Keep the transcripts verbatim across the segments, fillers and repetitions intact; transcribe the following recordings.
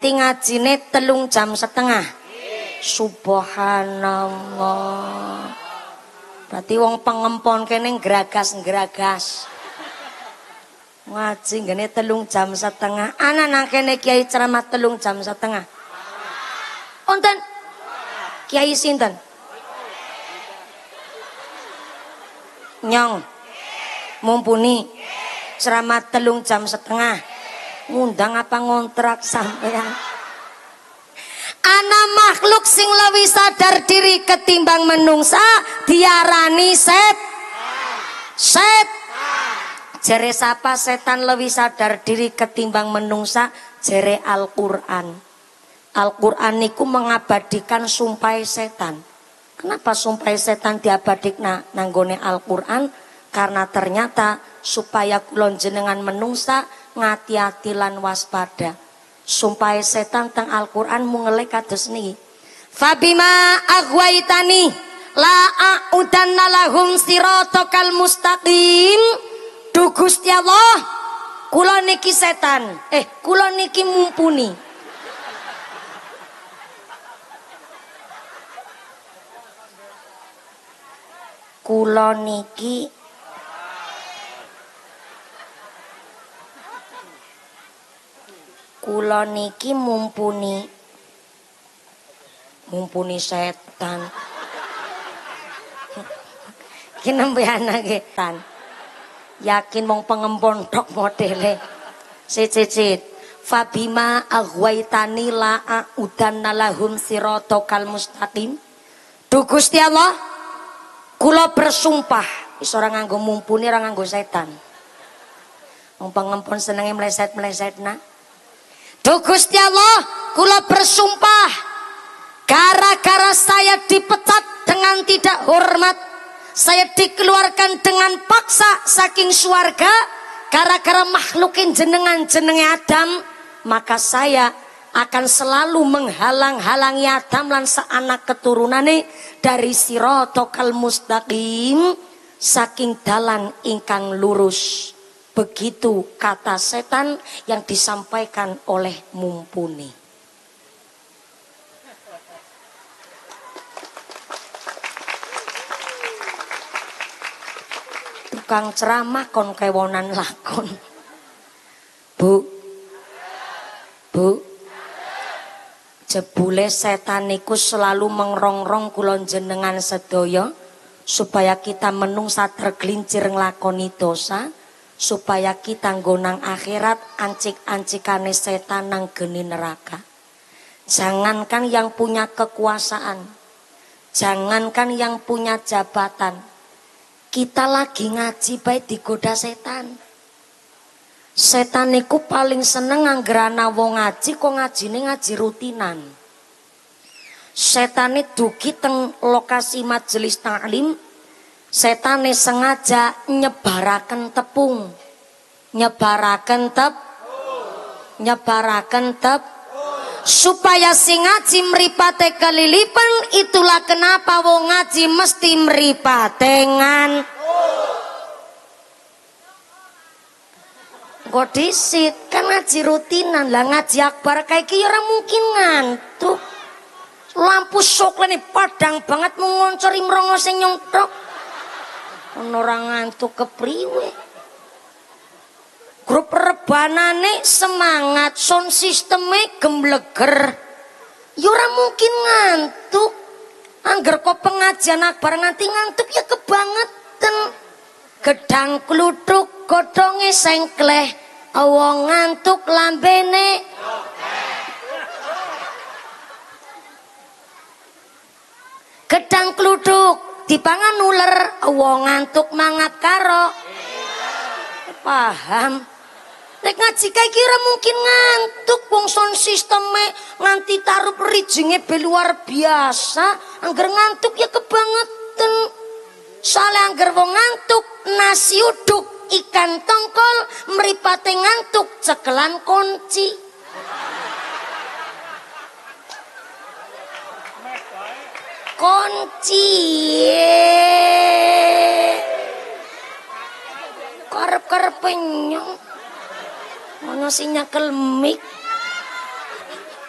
nganti ngajine telung jam setengah. Subhanallah. Berarti wong pengempon kene gragas-gragas. Ngaji ngene telung jam setengah. Ana nang kene kiai ceramah telung jam setengah. Wonten kiai sinten? Nyong. Mumpuni ceramah telung jam setengah. Ngundang apa ngontrak sampean? Ana makhluk sing lewi sadar diri ketimbang menungsa diarani set. Set. Jere sapa setan lewi sadar diri ketimbang menungsa? Jere Al-Qur'an. Al-Qur'an niku mengabadikan sumpah setan. Kenapa sumpah setan diabadikna nanggone Al-Qur'an? Karena ternyata supaya kulon jenengan menungsa ngati-ati lan waspada. Sumpah setan teng Al-Qur'an mungele kados niki. Fabima aghwaitani la a'udanna lahum siratal mustaqim. Duh Gusti Allah, kula niki setan. Eh, kula niki mumpuni. Kula niki Kula niki mumpuni mumpuni setan. Ki nembe anake tan. Yakin mong pengempon tok modele. Cicit. Fabima aghwaitani la a'udanna lahum siratal mustaqim. Duh Gusti Allah, kula bersumpah wis ora nganggo mumpuni, ora nganggo setan. Wong pengempon senenge meleset-melesetna. Duh Gusti Allah, kula bersumpah gara-gara saya dipecat dengan tidak hormat, saya dikeluarkan dengan paksa saking swarga gara-gara makhlukin jenengan jenenge Adam, maka saya akan selalu menghalang-halangi Adam lan saanak keturunane dari siratal mustaqim, saking dalan ingkang lurus. Begitu kata setan yang disampaikan oleh mumpuni. Tukang ceramah kon kewonan lakon. Bu, bu, jebule setan niku selalu mengrong-rong kulon jenengan sedaya supaya kita menungsa tergelincir nglakoni dosa. Supaya kita nggonang akhirat ancik-ancikane setan nang geni neraka. Jangankan yang punya kekuasaan, jangankan yang punya jabatan, kita lagi ngaji bae digoda setan. Setan niku paling seneng anggerana wong ngaji kok ngajine ngaji rutinan. Setane dugi teng lokasi majelis taklim. Setane sengaja nyebaraken tepung, nyebaraken tep, nyebaraken tep, supaya sing ngaji mripate kelilipan. Itulah kenapa wong ngaji mesti mripatengan. Kok disit kan ngaji rutinan lah, ngaji akbar kayak ki ora mungkin ngantuk. Lampu soklene padang banget mengoncori mrongo sing nyongkrok. Orang ngantuk kepriwe. Grup rebanane semangat, sound sisteme gembleger. Ya ora mungkin ngantuk. Angger kok pengajian akbar nganti ngantuk ya kebangetan. Gedang kluthuk godhonge sengkleh, wong ngantuk lambene. Gedang kluthuk dipangan uler, wong ngantuk mangat karo. Paham? Nek ngaji kae iki ora mungkin ngantuk, wong sound sisteme nganti taruh rijinge be luar biasa. Angger ngantuk ya kebangetan. Soale angger wong ngantuk nasi uduk ikan tongkol, mripate ngantuk cekelan kunci. Kunci karep-karep nyong ono sing nyakel mik.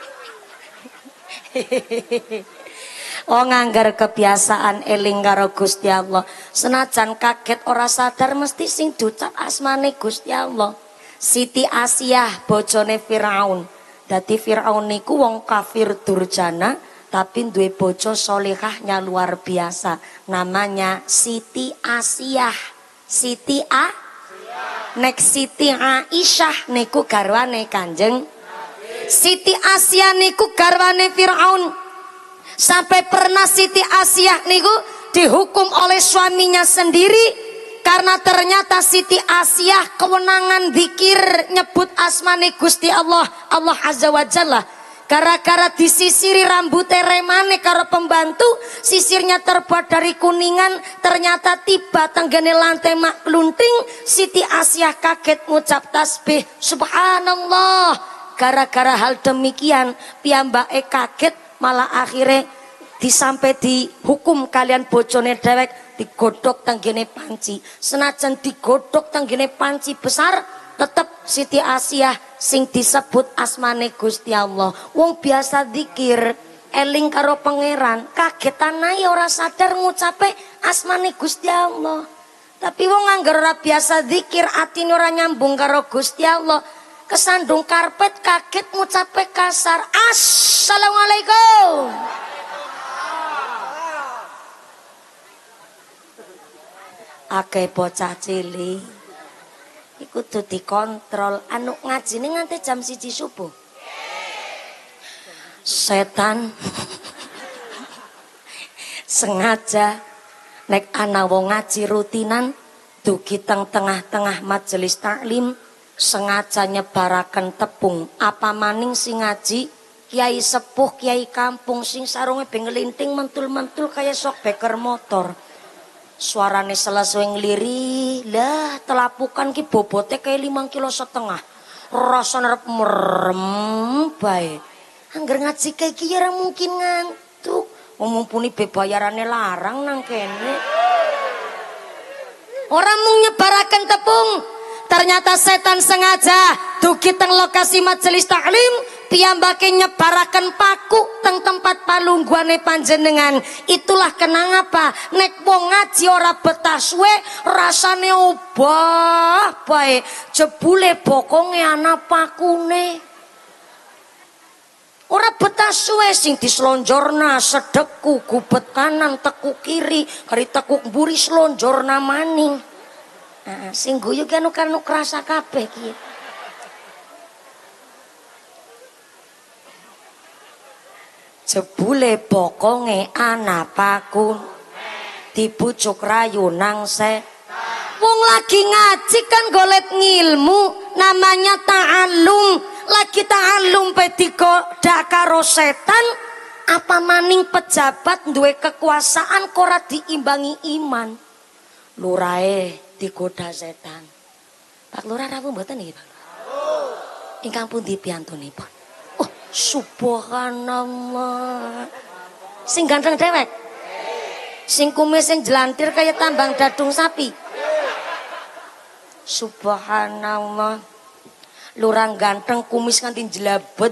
Oh nganggar kebiasaan eling karo Gusti Allah. Senajan kaget ora sadar mesti sing ducap asmane Gusti Allah. Siti Asiyah bojone Firaun. Dadi Firaun niku wong kafir durjana tapi duwe bojo solehahnya luar biasa. Namanya Siti Asiyah. Siti A Nek Siti Aisyah niku garwane Kanjeng. Siti Asiyah niku garwane Firaun. Sampai pernah Siti Asiyah niku dihukum oleh suaminya sendiri karena ternyata Siti Asiyah kewenangan zikir nyebut asmane Gusti Allah, Allah Azza wa Jalla. Gara-gara disisiri rambutnya remane karo pembantu, sisirnya terbuat dari kuningan, ternyata tiba tenggene lantai mak klunting, Siti Asiyah kaget ngucap tasbih, subhanallah. Gara-gara hal demikian, piyambake kaget, malah akhirnya disampai dihukum kalian bojone dewek, digodok tenggene panci. Senajan digodok tenggene panci besar, tetep Siti Asiyah sing disebut asmane Gusti Allah. Wong biasa zikir eling karo pangeran, kagetan ae ora sadar ngucape asmane Gusti Allah. Tapi wong anggar ora biasa zikir, atine ora nyambung karo Gusti Allah, kesandung karpet kaget ngucape kasar, assalamualaikum. Akeh bocah cilik iku kudu dikontrol, anu ngajine nganti jam siji subuh. Setan sengaja nek ana wong ngaji rutinan dugi teng tengah-tengah majelis taklim sengaja nyebaraken tepung, apa maning sing ngaji kiai sepuh, kiai kampung sing sarunge ben ngelinting mentul-mentul kaya sok beker motor. Suarane selesai ngeliri, lah telapukan ki bobote kayak lima kilo setengah. Rasa nerep merem bae. Angger ngaji kayak ki ya mungkin ngantuk. Mumpuni bebayarane larang nang kene. Orang mung nyebaraken tepung, ternyata setan sengaja dugi teng lokasi majelis taklim, piyambake nyebaraken paku teng tempat palungguane panjenengan. Itulah kenapa nek wong ngaji ora betah suwe rasane obah bae, jebule bokonge ana pakune. Ora betah suwe sing dislonjorna sedeku gubet kanan tekuk kiri kari tekuk mburi slonjorna maning. Nah, sing guyu ki anu kan krasa kabeh ki. Jebule bokonge ana pakun dibujuk rayu nang se. Wong lagi ngaji kan golek ngilmu, namanya ta'allum. Lagi ta'allum pe digoda karo setan, apa maning pejabat duwe kekuasaan kora diimbangi iman. Lurae digoda setan. Pak Lurah rawuh mboten niki, Pak? Ingkang pundi piyantunipun? Oh, subhanallah. Sing ganteng dewek. Sing kumis sing jelantir kaya tambang dadung sapi. Subhanallah. Lurah ganteng kumis nganti jelabet.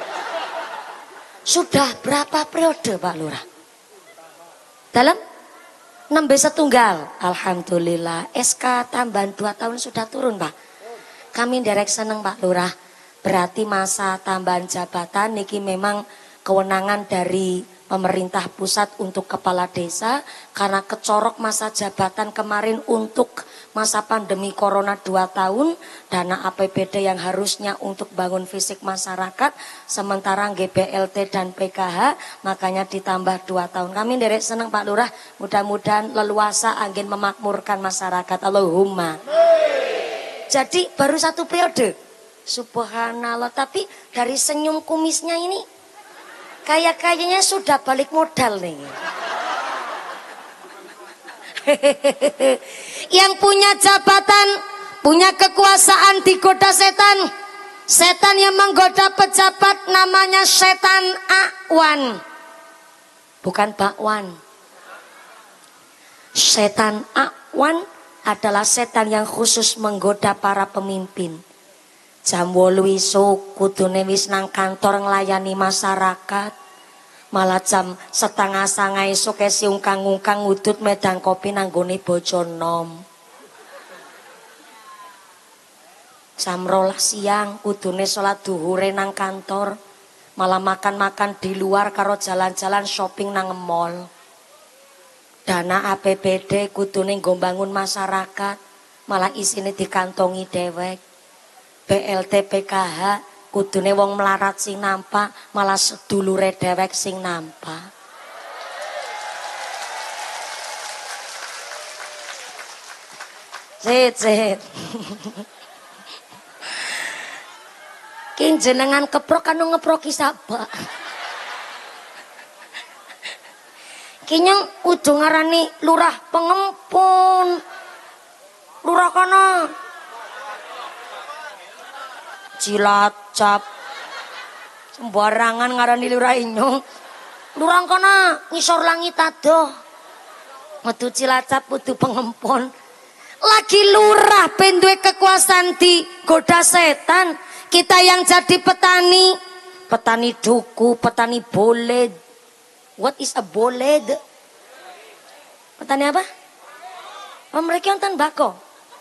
Sudah berapa periode Pak Lurah? Dalam nembe setunggal. Alhamdulillah S K tambahan dua tahun sudah turun Pak. Kami derek seneng Pak Lurah. Berarti masa tambahan jabatan niki memang kewenangan dari pemerintah pusat untuk kepala desa, karena kecorok masa jabatan kemarin untuk masa pandemi corona dua tahun, dana A P B D yang harusnya untuk bangun fisik masyarakat sementara G B L T dan P K H makanya ditambah dua tahun. Kami derek seneng Pak Lurah, mudah-mudahan leluasa angin memakmurkan masyarakat, Allahumma. Jadi baru satu periode, subhanallah. Tapi dari senyum kumisnya ini kayak-kayaknya sudah balik modal nih. Yang punya jabatan, punya kekuasaan digoda setan. Setan yang menggoda pejabat namanya setan Awan. Bukan bakwan. Setan Awan adalah setan yang khusus menggoda para pemimpin. Jam wolu isuk kudune wis nang kantor nglayani masyarakat. Malah jam setengah sanga esuk si ungkang-ungkang ngudut medang kopi nanggone bojo nom. Jam rolas siang kudune salat duhure nang kantor, malah makan-makan di luar karo jalan-jalan shopping nang mall. Dana A P B D kudune nggo mbangun masyarakat, malah isine dikantongi dhewek. B L T P K H kudune wong melarat sing nampak, malah sedulure dhewek sing nampak. Zit, zit. Ki jenengan keprok kanu ngeproki sapa? Ki nyeng kudu ngarani lurah pengempun. Lurah kana. Cilacap. Sembarangan ngarani lurah inyong. Lurah kana ngisor langit adoh. Metu Cilacap kudu pengempun. Lagi lurah ben duwe kekuasaan di goda setan. Kita yang jadi petani, petani duku, petani boled. What is a boled? Petani apa? Oh, mereka yang bako.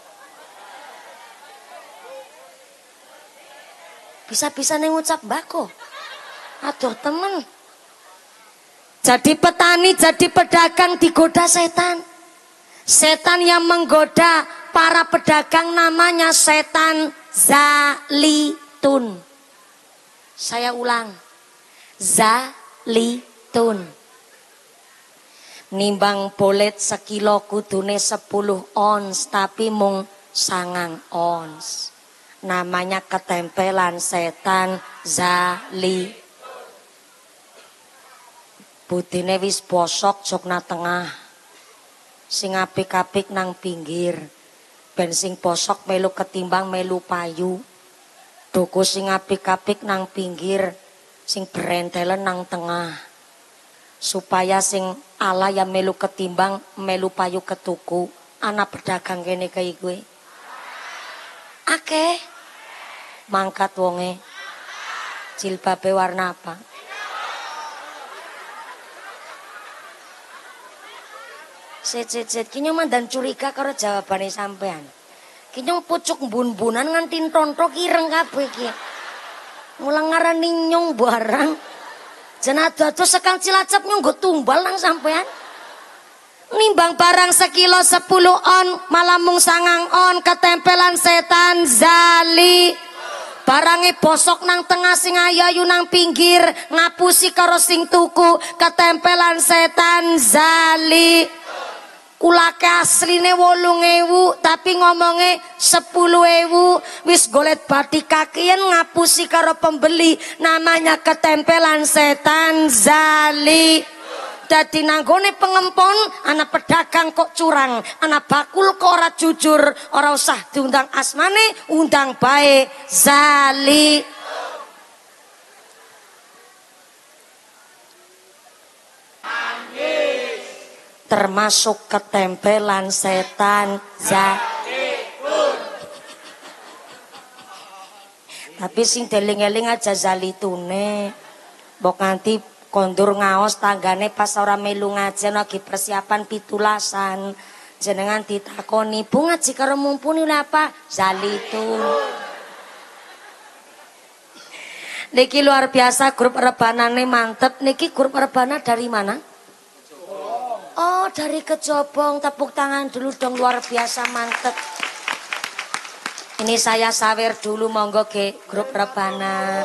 Bisa-bisa nih ngucap bako. Aduh temen. Jadi petani, jadi pedagang digoda setan. Setan yang menggoda para pedagang namanya setan Zalitun. Saya ulang. Zalitun. Nimbang bolet sekilo kudune sepuluh ons tapi mung sangang ons. Namanya ketempelan setan Zalitun. Budine wis bosok jokna tengah. Sing apik-apik nang pinggir. Ben sing posok melu ketimbang melu payu. Duku sing apik-apik nang pinggir, sing berentelen nang tengah. Supaya sing ala yang melu ketimbang melu payu ketuku. Anak pedagang kene kaya gue. Akeh. Mangkat wonge. Jilbabe warna apa? Set-set-set kinyong mandan curiga karo jawabane sampean. Kinyong pucuk bun-bunan nganti tonto kireng kabeh iki. Mulang ngarani nyong barang. Jan ado-ado sekang Cilacap nyong nggo tumbal nang sampean. Nimbang barang sekilo sepuluh on, malah mung sangang on ketempelan setan Zali. Barange bosok nang tengah sing ayu nang pinggir, ngapusi karo sing tuku ketempelan setan Zali. Kulake asline wolung ewu tapi ngomonge sepuluh ewu. Wis golet bathi kakian ngapusi karo pembeli, namanya ketempelan setan Zali. Dadi nanggone pengempon anak pedagang kok curang, anak bakul kok ora jujur, ora usah diundang asmane, undang bae Zali. Termasuk ketempelan setan Zalitun. Tapi sing deling-eling aja Zalitune. Mbok nganti kondur ngaos tanggane pas ora melu ngajen lagi persiapan pitulasan. Jenengan ditakoni, "Bu ngaji karo mumpuni lha apa?" Zalitun. Niki luar biasa grup rebanane mantep. Niki grup rebana dari mana? Oh, dari Kejobong. Tepuk tangan dulu dong, luar biasa mantep. Ini saya sawer dulu, monggo ke grup rebana.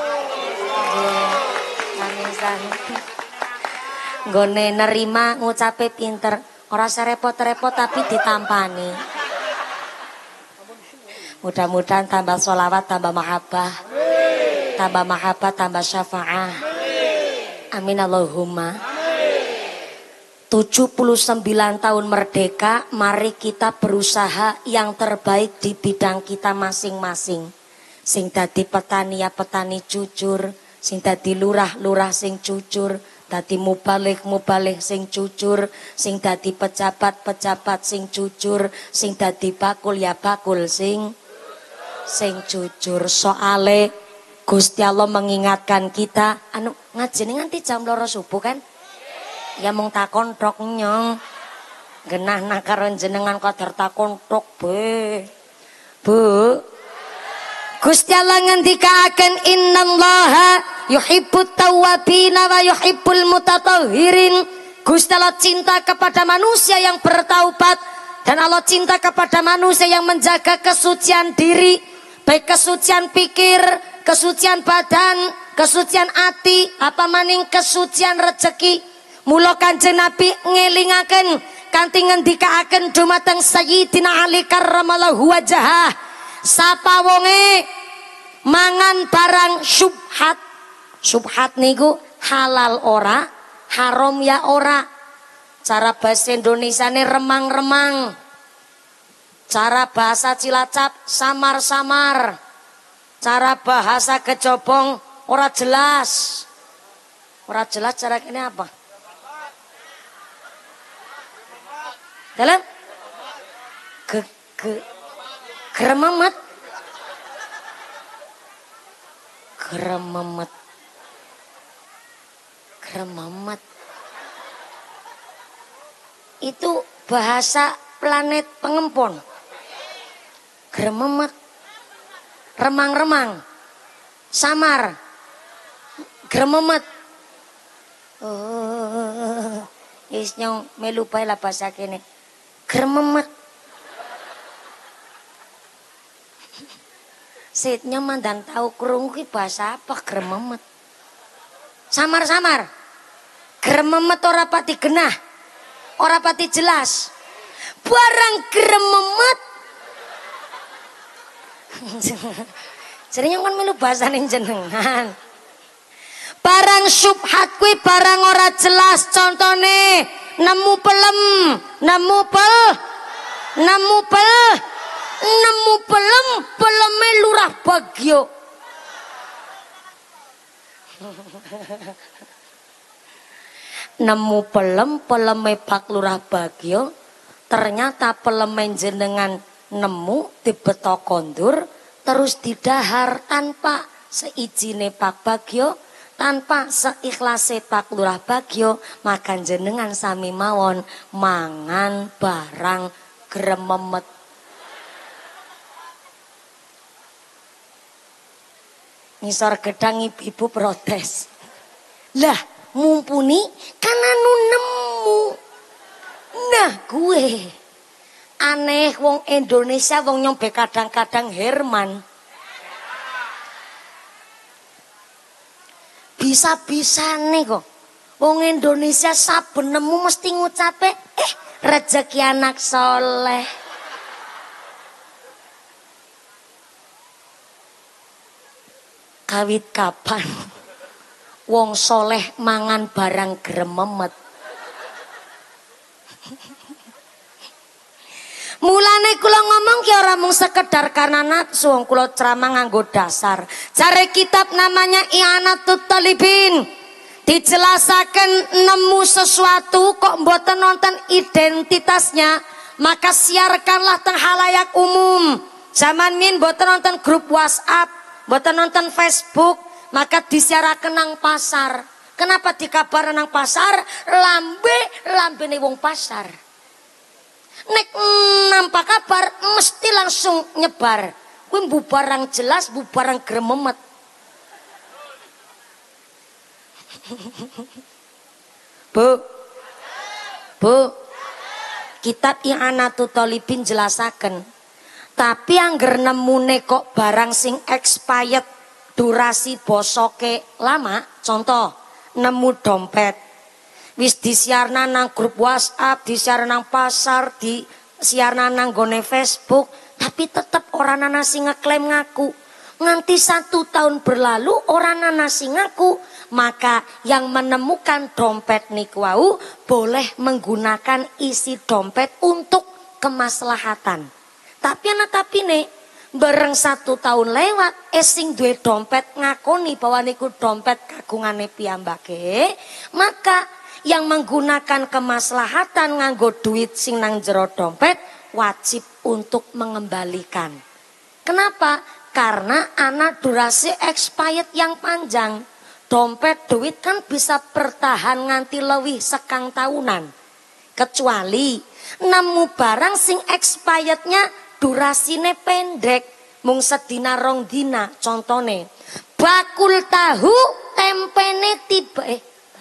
Nggone nerima ngucape pinter, ora serepot-repot tapi ditampani. Mudah-mudahan tambah sholawat, tambah mahabbah, tambah mahabbah, tambah syafaah. Amin Allahumma. tujuh puluh sembilan tahun merdeka, mari kita berusaha yang terbaik di bidang kita masing-masing. Sing dadi petani ya petani jujur, sing dadi lurah-lurah sing jujur, dadi mubalik-mubalik sing jujur, sing dadi pejabat-pejabat sing jujur, sing dadi bakul ya bakul sing sing jujur. Soale Gusti Allah mengingatkan kita, anu ngajine nganti jam loro subuh kan? Ya mung takon tok nyong. Genah nak karo jenengan kadar takon tok be. Bu. Gusti Allah ngendikaaken innallaha yuhibbut tawwabina wa yuhibbul mutatahhirin. Gusti Allah cinta kepada manusia yang bertaubat dan Allah cinta kepada manusia yang menjaga kesucian diri, baik kesucian pikir, kesucian badan, kesucian hati, apa maning kesucian rezeki. Mula Kanjeng Nabi ngelingaken kanthi ngendikaaken dumateng Sayyidina Ali karramallahu wajhah, sapa wonge mangan barang syubhat. Syubhat niku halal ora, haram ya ora. Cara bahasa Indonesiane remang-remang. Cara bahasa Cilacap samar-samar. Cara bahasa Kejobong ora jelas. Ora jelas cara ini apa? Dalam ge ge grememet. Grememet. Grememet. Itu bahasa planet pengempon. Grememet. Remang-remang. Samar. Grememet. Oh, is nyong melu bae lah bahasa kene. Grememet. Sitnya mandan tahu krungu ki bahasa apa grememet. Samar-samar. Grememet ora pati genah. Ora pati jelas. Barang grememet. Jadinya kan melu bahasane jenengan. Barang syubhat kuwi barang ora jelas, contone nemu pelem, nemu pel, nemu pel, nemu pelem, peleme lurah bagyo. Nemu pelem, peleme Pak Lurah Bagyo, ternyata peleme jenengan nemu dibetok kondur terus didahar tanpa seijine Pak Bagyo, tanpa seikhlasé Pak Lurah Bagyo, maka jenengan sami mawon mangan barang grememet. Ngisor gedang ibu-ibu protes. Lah, mumpuni kan anu nemu. Nah, gue aneh wong Indonesia wong nyombe kadang-kadang Herman. Bisa-bisane kok. Wong Indonesia saben nemu mesti ngucape eh rezeki anak soleh. Kawit kapan wong soleh mangan barang grememet? Mulane kula ngomong ki ora mung sekedar karena nafsu, wong kula ceramah nganggo dasar. Cari kitab namanya I'anatut Talibin. Dijelasaken nemu sesuatu kok mboten nonton identitasnya, maka siarkanlah teng halayak umum. Zaman min mboten nonton grup WhatsApp, mboten nonton Facebook, maka disiaraken nang pasar. Kenapa dikabar nang pasar? Lambe, lambene wong pasar. Nek nampak kabar mesti langsung nyebar. Kuwi mbu barang jelas, mbu barang grememet. Bu. Bu. Kitab I'anatut Talibin jelasaken. Tapi angger nemune kok barang sing expired, durasi bosoke lama, contoh nemu dompet. Wis disiarna nang grup WhatsApp, disiarna nang pasar, disiarna nang gone Facebook, tapi tetep orang ana sing ngeklaim ngaku. Nganti satu tahun berlalu orang ana sing ngaku, maka yang menemukan dompet niku wau boleh menggunakan isi dompet untuk kemaslahatan. Tapi ana tapine bareng satu tahun lewat, esing duwe dompet ngakoni bahwa niku dompet kagungane piyambake, maka yang menggunakan kemaslahatan nganggo duit sing nang jero dompet wajib untuk mengembalikan. Kenapa? Karena ana durasi expired yang panjang. Dompet duit kan bisa bertahan nganti lebih sekang tahunan. Kecuali nemu barang sing expirednya durasine pendek, mung sedina rong dina. Contone bakul tahu tempene tiba eh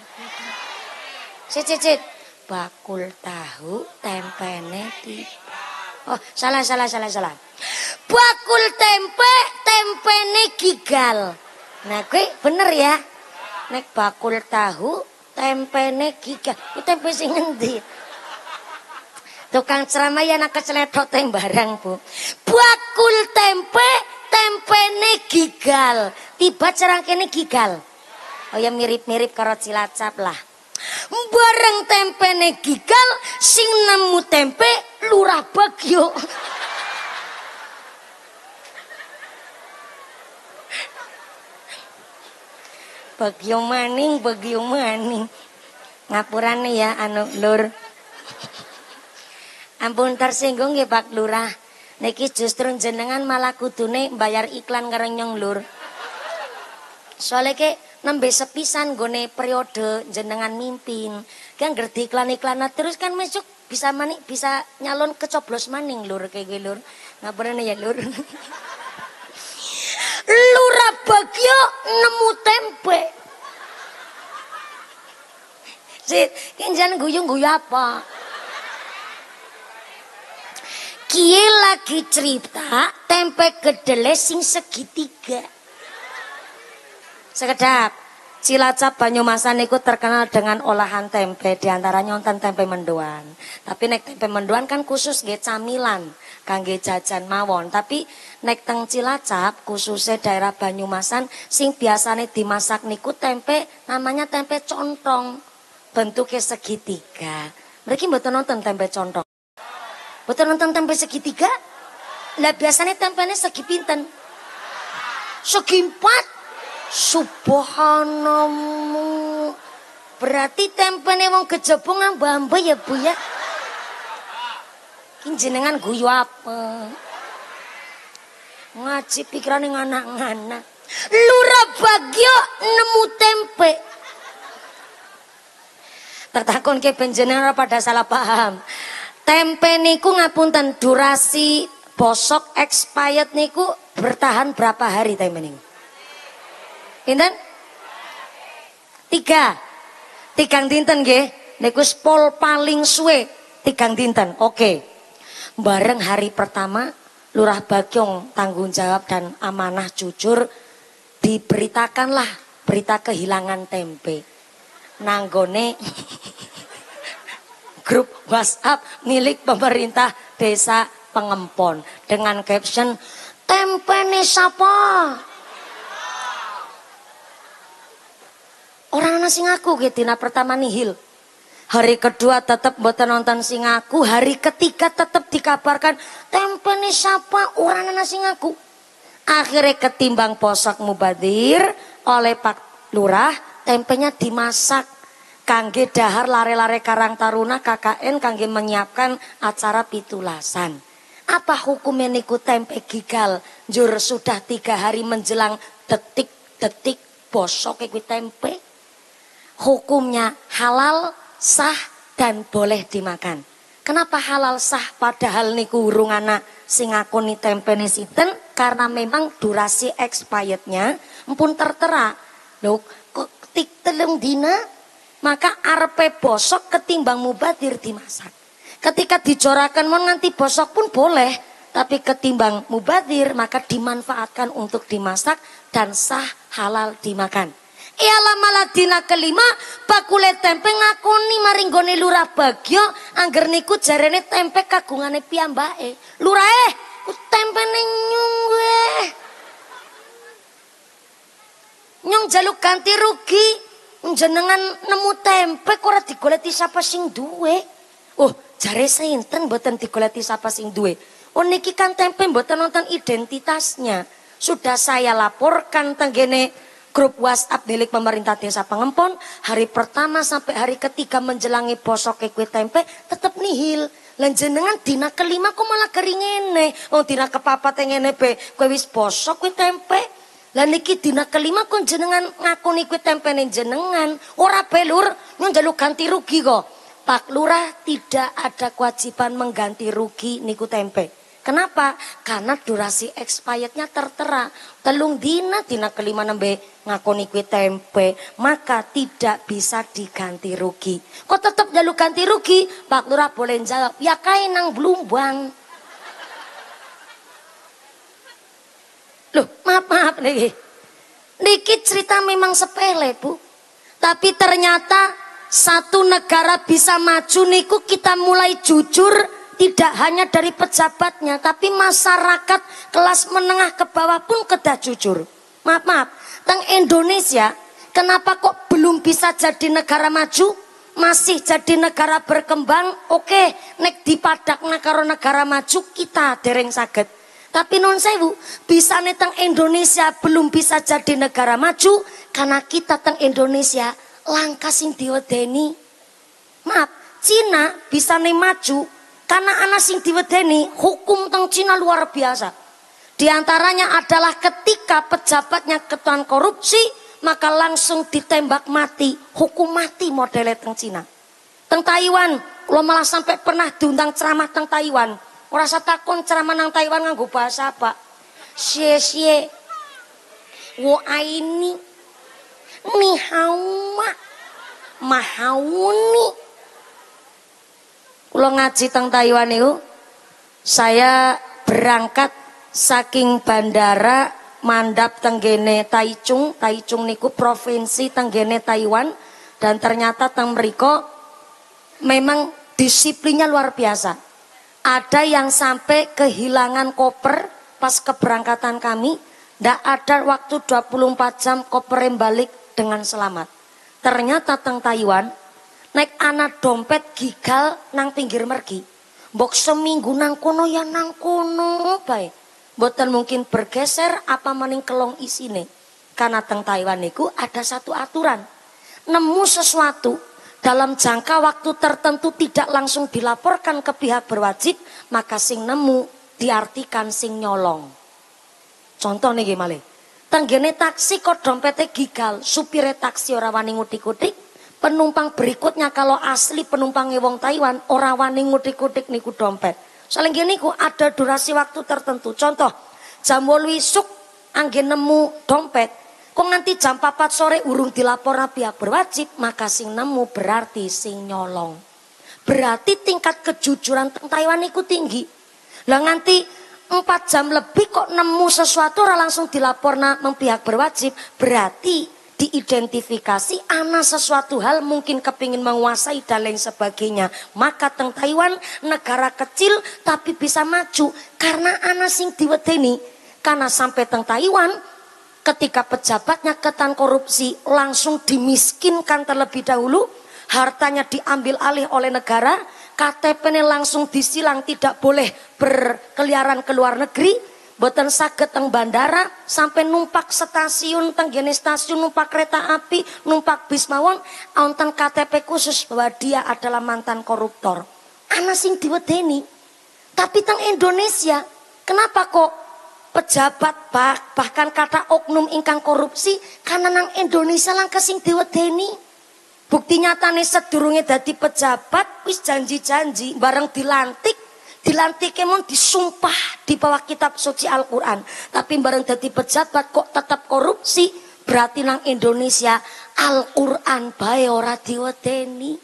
cicit bakul tahu tempene tiba. Oh salah salah salah salah. Bakul tempe tempene gigal. Nah gue bener ya. Nek bakul tahu tempene gigal. Itu tempe sing ngendi? Tukang ceramah ya nak keceletot barang bu. Bakul tempe tempene gigal. Tiba cerangkene gigal. Oh ya mirip-mirip karo Cilacap lah. Bareng tempene gigal sing nemu tempe Lurah Bagyo. Bagyo maning, bagyo maning. Ngapurane ya anu Lur. Ampun tersinggung ya Pak Lurah. Niki justru jenengan malah kudune bayar iklan ngerenyong Lur. Soalnya ke nembe sepisan gone periode jenengan mimpin. Kan ngerti iklan-iklan terus kan mesuk bisa maning bisa nyalon kecoblos maning Lur kayak gue Lur. Ngapurane ya Lur. Lurah Bagyo nemu tempe. Sit, kenjan guyung-guyu apa? Kie lagi cerita tempe kedele sing segitiga. Sekedap, Cilacap Banyumasan niku terkenal dengan olahan tempe, diantaranya wonten tempe mendoan. Tapi nek tempe mendoan kan khusus nggih camilan, kangge jajan mawon. Tapi nek teng Cilacap khususnya daerah Banyumasan sing biasane dimasak niku tempe namanya tempe contong. Bentuknya segitiga. Mereka mboten nonton tempe contong. Mboten nonton tempe segitiga? Lah biasanya tempenya segi pinten? Segi empat. Subhanallah. Berarti tempenya wong kejebong mbah-mbah ya Bu ya. Ki jenengan guyu apa? Ngaji pikirane nganak-nganak. Lurah Bagyo nemu tempe. Tertakon ke penjenengan pada salah paham. Tempe niku ngapunten durasi bosok expired niku bertahan berapa hari tempe niku? Pinten? Tiga. Tigang dinten nggih. Niku spol paling suwe tigang dinten. Oke. Bareng hari pertama Lurah Bagyo tanggung jawab dan amanah jujur diberitakanlah berita kehilangan tempe. Nanggone grup WhatsApp milik pemerintah desa Pengempon dengan caption tempe nih siapa? Orang ana sing ngaku gitu. Dina pertama nihil. Hari kedua tetap mboten nonton sing ngaku, hari ketiga tetap dikabarkan tempe nih siapa? Orang ana sing ngaku. Akhirnya ketimbang posok mubadir oleh Pak Lurah, tempenya dimasak kangge dahar lare-lare Karang Taruna K K N kangge menyiapkan acara pitulasan. Apa hukumnya niku tempe gigal? Jur sudah tiga hari menjelang detik-detik bosok kuwi tempe. Hukumnya halal, sah dan boleh dimakan. Kenapa halal sah padahal niku urung ana sing ngakoni tempene sinten? Karena memang durasi expirednya mpun tertera. Lho kok tik telung dina maka arepe bosok ketimbang mubadir dimasak. Ketika dijorakan mau nanti bosok pun boleh, tapi ketimbang mubadir maka dimanfaatkan untuk dimasak dan sah halal dimakan. Ialah malah dina kelima bakule tempe ngakoni maring gone Lurah Bagyo angger niku jarene tempe kagungane piyambake. Lurah eh tempene nyung weh. Nyong jaluk ganti rugi. Jenengan nemu tempe kok ora digoleti sapa sing duwe. Oh, jare sinten mboten digoleti sapa sing duwe. Oh niki kan tempe mboten nonton identitasnya. Sudah saya laporkan tenggene grup WhatsApp milik pemerintah desa Pengempon. Hari pertama sampai hari ketiga menjelangi bosok kue tempe tetap nihil. Lan jenengan dina kelima kok malah keringene. Oh dina kepapat ngene be kue wis bosok kue tempe. Lah niki dina kelima kon jenengan ngakoni kuwi tempene jenengan, ora belur njaluk ganti rugi kok. Pak Lurah tidak ada kewajiban mengganti rugi niku tempe. Kenapa? Karena durasi expirednya tertera. Telung dina dina kelima nembe ngakoni kuwi tempe, maka tidak bisa diganti rugi. Kok tetap njaluk ganti rugi? Pak Lurah boleh jawab, ya kae nang Blumbang. Loh, maaf maaf nih. Niki cerita memang sepele, Bu. Tapi ternyata satu negara bisa maju niku kita mulai jujur tidak hanya dari pejabatnya, tapi masyarakat kelas menengah ke bawah pun kedah jujur. Maaf maaf, teng Indonesia kenapa kok belum bisa jadi negara maju? Masih jadi negara berkembang? Oke, nek dipadakna karo negara maju kita dereng saged. Tapi non sewu, bisa teng Indonesia belum bisa jadi negara maju karena kita teng Indonesia langka sing diwedeni. Maaf, Cina bisa nih maju karena anak sing diwedeni hukum teng Cina luar biasa. Di antaranya adalah ketika pejabatnya ketahuan korupsi maka langsung ditembak mati, hukum mati modelnya teng Cina. Teng Taiwan, lo malah sampai pernah diundang ceramah teng Taiwan. Ora satakon ceramah nang Taiwan nganggo bahasa apa? Xie xie. Wo aini. Ni hao ma. Mahauni. Kula ngaji teng Taiwan niku, saya berangkat saking bandara mandap tenggene Taichung. Taichung niku provinsi tenggene Taiwan, dan ternyata teng mriko memang disiplinnya luar biasa. Ada yang sampai kehilangan koper pas keberangkatan kami. Ndak ada waktu dua puluh empat jam koper yang balik dengan selamat. Ternyata teng Taiwan naik anak dompet gigal nang pinggir mergi. Mbok seminggu nang kono ya nang kono bae. Mboten mungkin bergeser apa maning kelong isine. Karena teng Taiwan niku ada satu aturan. Nemu sesuatu dalam jangka waktu tertentu tidak langsung dilaporkan ke pihak berwajib, maka sing nemu diartikan sing nyolong. Contoh nih gimana? Tenggene taksi kok dompetnya gigal, supire taksi ora wani ngutik-ngutik, penumpang berikutnya kalau asli penumpangnya wong Taiwan ora wani ngutik-ngutik niku dompet. Soalnya gini ku ada durasi waktu tertentu. Contoh, jam wolu isuk anggen nemu dompet. Kok nanti jam papat sore urung dilapor pihak berwajib, maka sing nemu berarti sing nyolong. Berarti tingkat kejujuran teng Taiwan itu tinggi. Lah nganti empat jam lebih kok nemu sesuatu ora langsung dilaporna pihak berwajib, berarti diidentifikasi ana sesuatu hal mungkin kepingin menguasai dan lain sebagainya. Maka teng Taiwan negara kecil tapi bisa maju karena ana sing diwedeni. Karena sampai teng Taiwan ketika pejabatnya ketan korupsi langsung dimiskinkan terlebih dahulu, hartanya diambil alih oleh negara, K T P-nya langsung disilang, tidak boleh berkeliaran ke luar negeri, boten saged teng bandara, sampai numpak stasiun, tenggene stasiun numpak kereta api, numpak bis mawon, wonten K T P khusus bahwa dia adalah mantan koruptor. Ana sing diwedeni. Tapi teng Indonesia, kenapa kok pejabat bah, bahkan kata oknum ingkang korupsi karena nang Indonesia langka sing diwedeni. Bukti nyatane sedurunge dadi pejabat wis janji-janji bareng dilantik, dilantiknya mon disumpah di bawah kitab suci Al-Qur'an. Tapi bareng dadi pejabat kok tetap korupsi, berarti nang Indonesia Al-Qur'an bae ora diwedeni.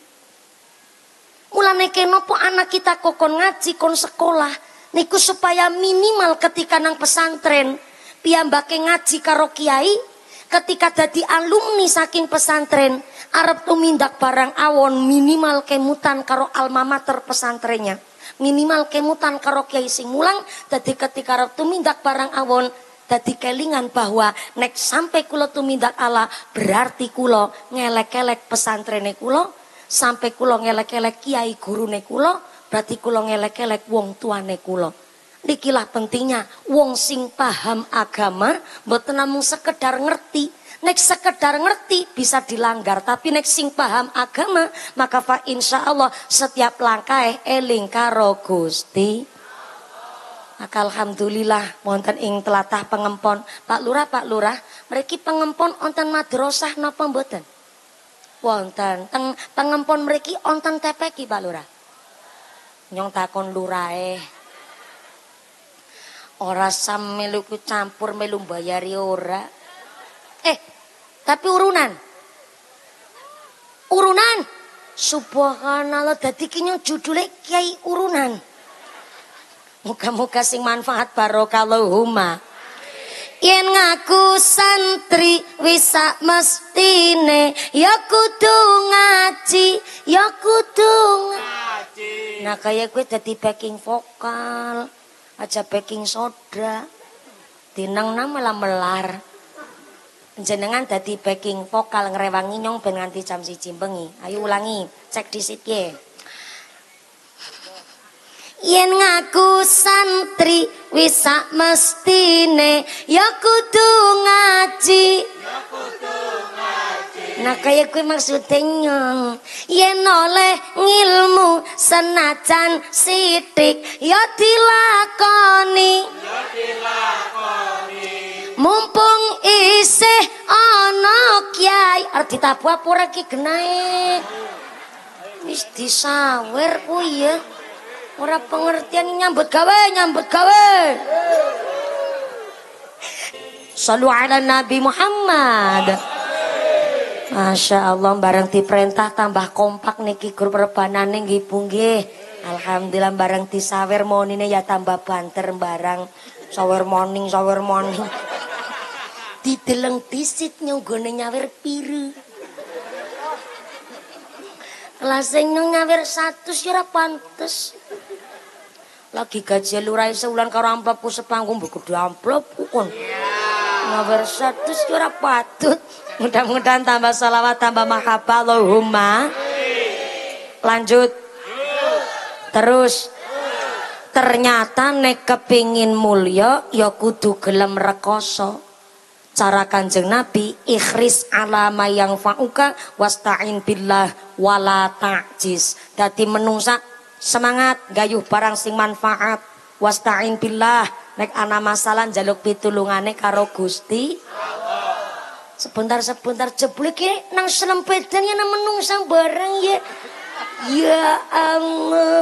Mulane kenapa anak kita kokon ngaji kon sekolah niku supaya minimal ketika nang pesantren piyambake ngaji karo kiai, ketika dadi alumni saking pesantren arep tumindak barang awon minimal kemutan karo alma mater pesantrennya, minimal kemutan karo kiai sing mulang. Dadi ketika arep tumindak barang awon dadi kelingan bahwa nek sampai kula tumindak ala berarti kula ngelek-elek pesantrene kula, sampai kula ngelek-elek kiai gurune kula, berarti kula ngelek-elek wong tuane kula. Nikilah pentingnya wong sing paham agama mboten namung sekedar ngerti. Nek sekedar ngerti bisa dilanggar, tapi nek sing paham agama maka fa insya Allah setiap langkah eling karo Gusti. Maka alhamdulillah wonten ing tlatah Pengempon. Pak Lurah, Pak Lurah, mriki Pengempon wonten madrasah napa mboten? Wonten. Teng Pengempon mriki wonten T P K Pak Lurah. Nyong takon lurahe. Ora sam melu ku campur melu bayari ora. Eh, tapi urunan. Urunan. Subhanallah dadi ki nyong judule Kiai Urunan. Muka-muka sing manfaat barokah Allahumma. Yen ngaku santri wisa mestine ya kudu ngaji, ya kudu ngaji. Nah kaya gue dadi backing vokal, aja backing soda. Dineng malah melar. Jenengan dadi backing vokal ngrewangi nyong ben nganti jam siji bengi. Ayo ulangi, cek disit ye. Yen ngaku santri wisa mestine ya kudu ngaji, ya kudu ngaji. Nah kaya kuwi maksudnya nyong. Yen oleh ngilmu senajan sithik ya dilakoni, ya dilakoni. Mumpung isih ana kiai arep ditabuh apa ora ki genahe. Wis disawer kuwi ya. Ora pengertian nyambut gawe, nyambut gawe. Shallu ala Nabi Muhammad. Masya Allah bareng diperintah tambah kompak niki grup rebanane nggih Bu nggih. Alhamdulillah bareng disawer monine ya tambah banter barang. Sawer morning, sawer morning. Dideleng disit nyonggone nyawer piru. Kelas sing nyawer satus ya ora pantes. Lagi gaji lurai seulan karo amplopku sepanggung gede amplop ukun. Nyawer satus ya ora patut. Mudah-mudahan tambah salawat tambah mahabbah Allahumma. Lanjut. Terus. Ternyata nek kepingin mulya ya kudu gelem rekoso. Cara Kanjeng Nabi ikhris ala ma yang fa'uka wasta'in billah wala ta'jiz. Dadi menungsa semangat gayuh barang sing manfaat wasta'in billah nek ana masalah njaluk pitulungane karo Gusti Allah. Sebentar-sebentar jebule ki nang selempedan ya nang menungsa barang ya. Ya Allah.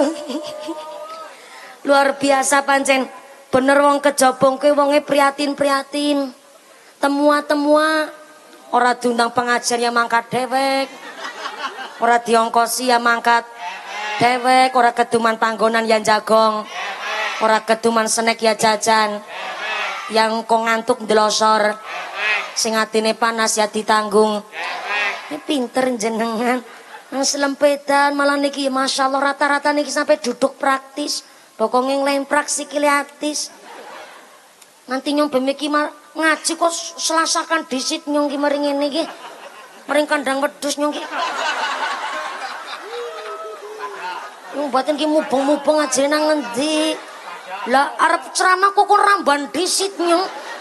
Luar biasa pancen. Bener wong kejabong kuwi wonge priatin-priatin. Temua-temua ora diundang pengajar ya mangkat dewek. Ora diongkosi ya mangkat dewek, ora keduman panggonan yang jagong. Ora keduman snack ya jajan. Yang kok ngantuk ndelosor. Sing atine panas ya ditanggung. Ini pinter jenengan. Nang selempedan malah niki masyaallah rata-rata niki sampai duduk praktis. Pokoknya ngelain praksi kiliatis. Nanti nyong bemeki ngaji kok selasakan disit nyong ki mering ngene iki. Mering kandang wedhus nyong ki. Nyong mboten ki mubeng-mubeng aja nang ngendi. Lah arep ceramah kok kok ramban disit nyong.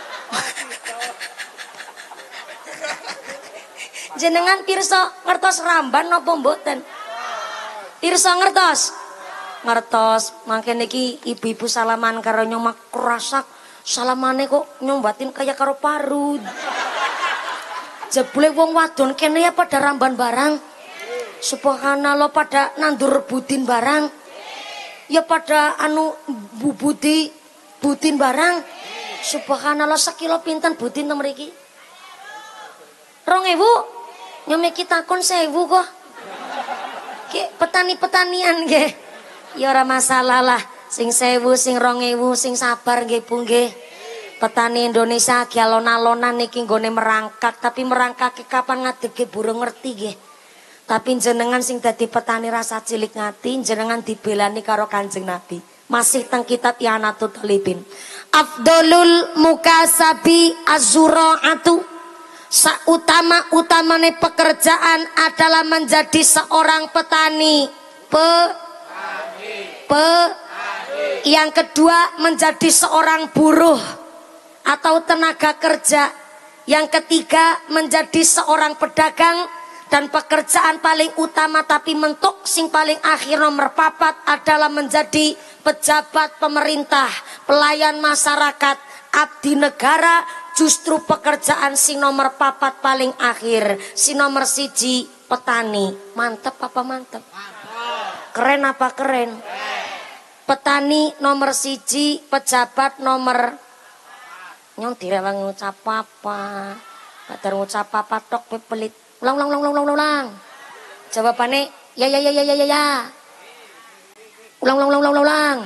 Jenengan pirsa ngertos ramban napa mboten? Pirsa ngertos? Ngertos. Mangke niki ibu-ibu salaman karo nyong mak kerasak. Salamane kok nyombatin kaya karo parut. Jebule wong wadon kene ya pada ramban barang. Subhanallah pada nandur rebutin barang. Ya pada anu bubuti butin barang. Subhanallah sekilo pinten butin to mriki? rong ewu. Nyome kita kon sewu kok. Ki petani-petanian nggih. Ya ora masalah lah. Sing sewu, sing rong ewu, sing sabar nggih Bu nggih. Petani Indonesia ki alon-alonan niki nggone merangkak, tapi merangkake kapan ngadege burung ngerti nggih. Tapi jenengan sing dadi petani rasa cilik ngati, jenengan dibelani karo Kanjeng Nabi. Masih teng kitab Ianatul Talibin. Afdolul mukasabi azuraatu. Sautama-utamane pekerjaan adalah menjadi seorang petani. Pe Pe Yang kedua menjadi seorang buruh atau tenaga kerja. Yang ketiga menjadi seorang pedagang. Dan pekerjaan paling utama tapi mentok sing paling akhir nomor papat adalah menjadi pejabat pemerintah. pelayan masyarakat, abdi negara, justru pekerjaan si nomor papat paling akhir. Si nomor siji petani. Mantep apa mantep? Keren apa keren? Petani nomor siji, pejabat nomor nyong direwang ngucap apa? Padahal ngucap apa tok pelit. Ulang ulang ulang ulang ulang ulang. Jawabannya ya ya ya ya ya ya ya. Ulang ulang ulang ulang ulang.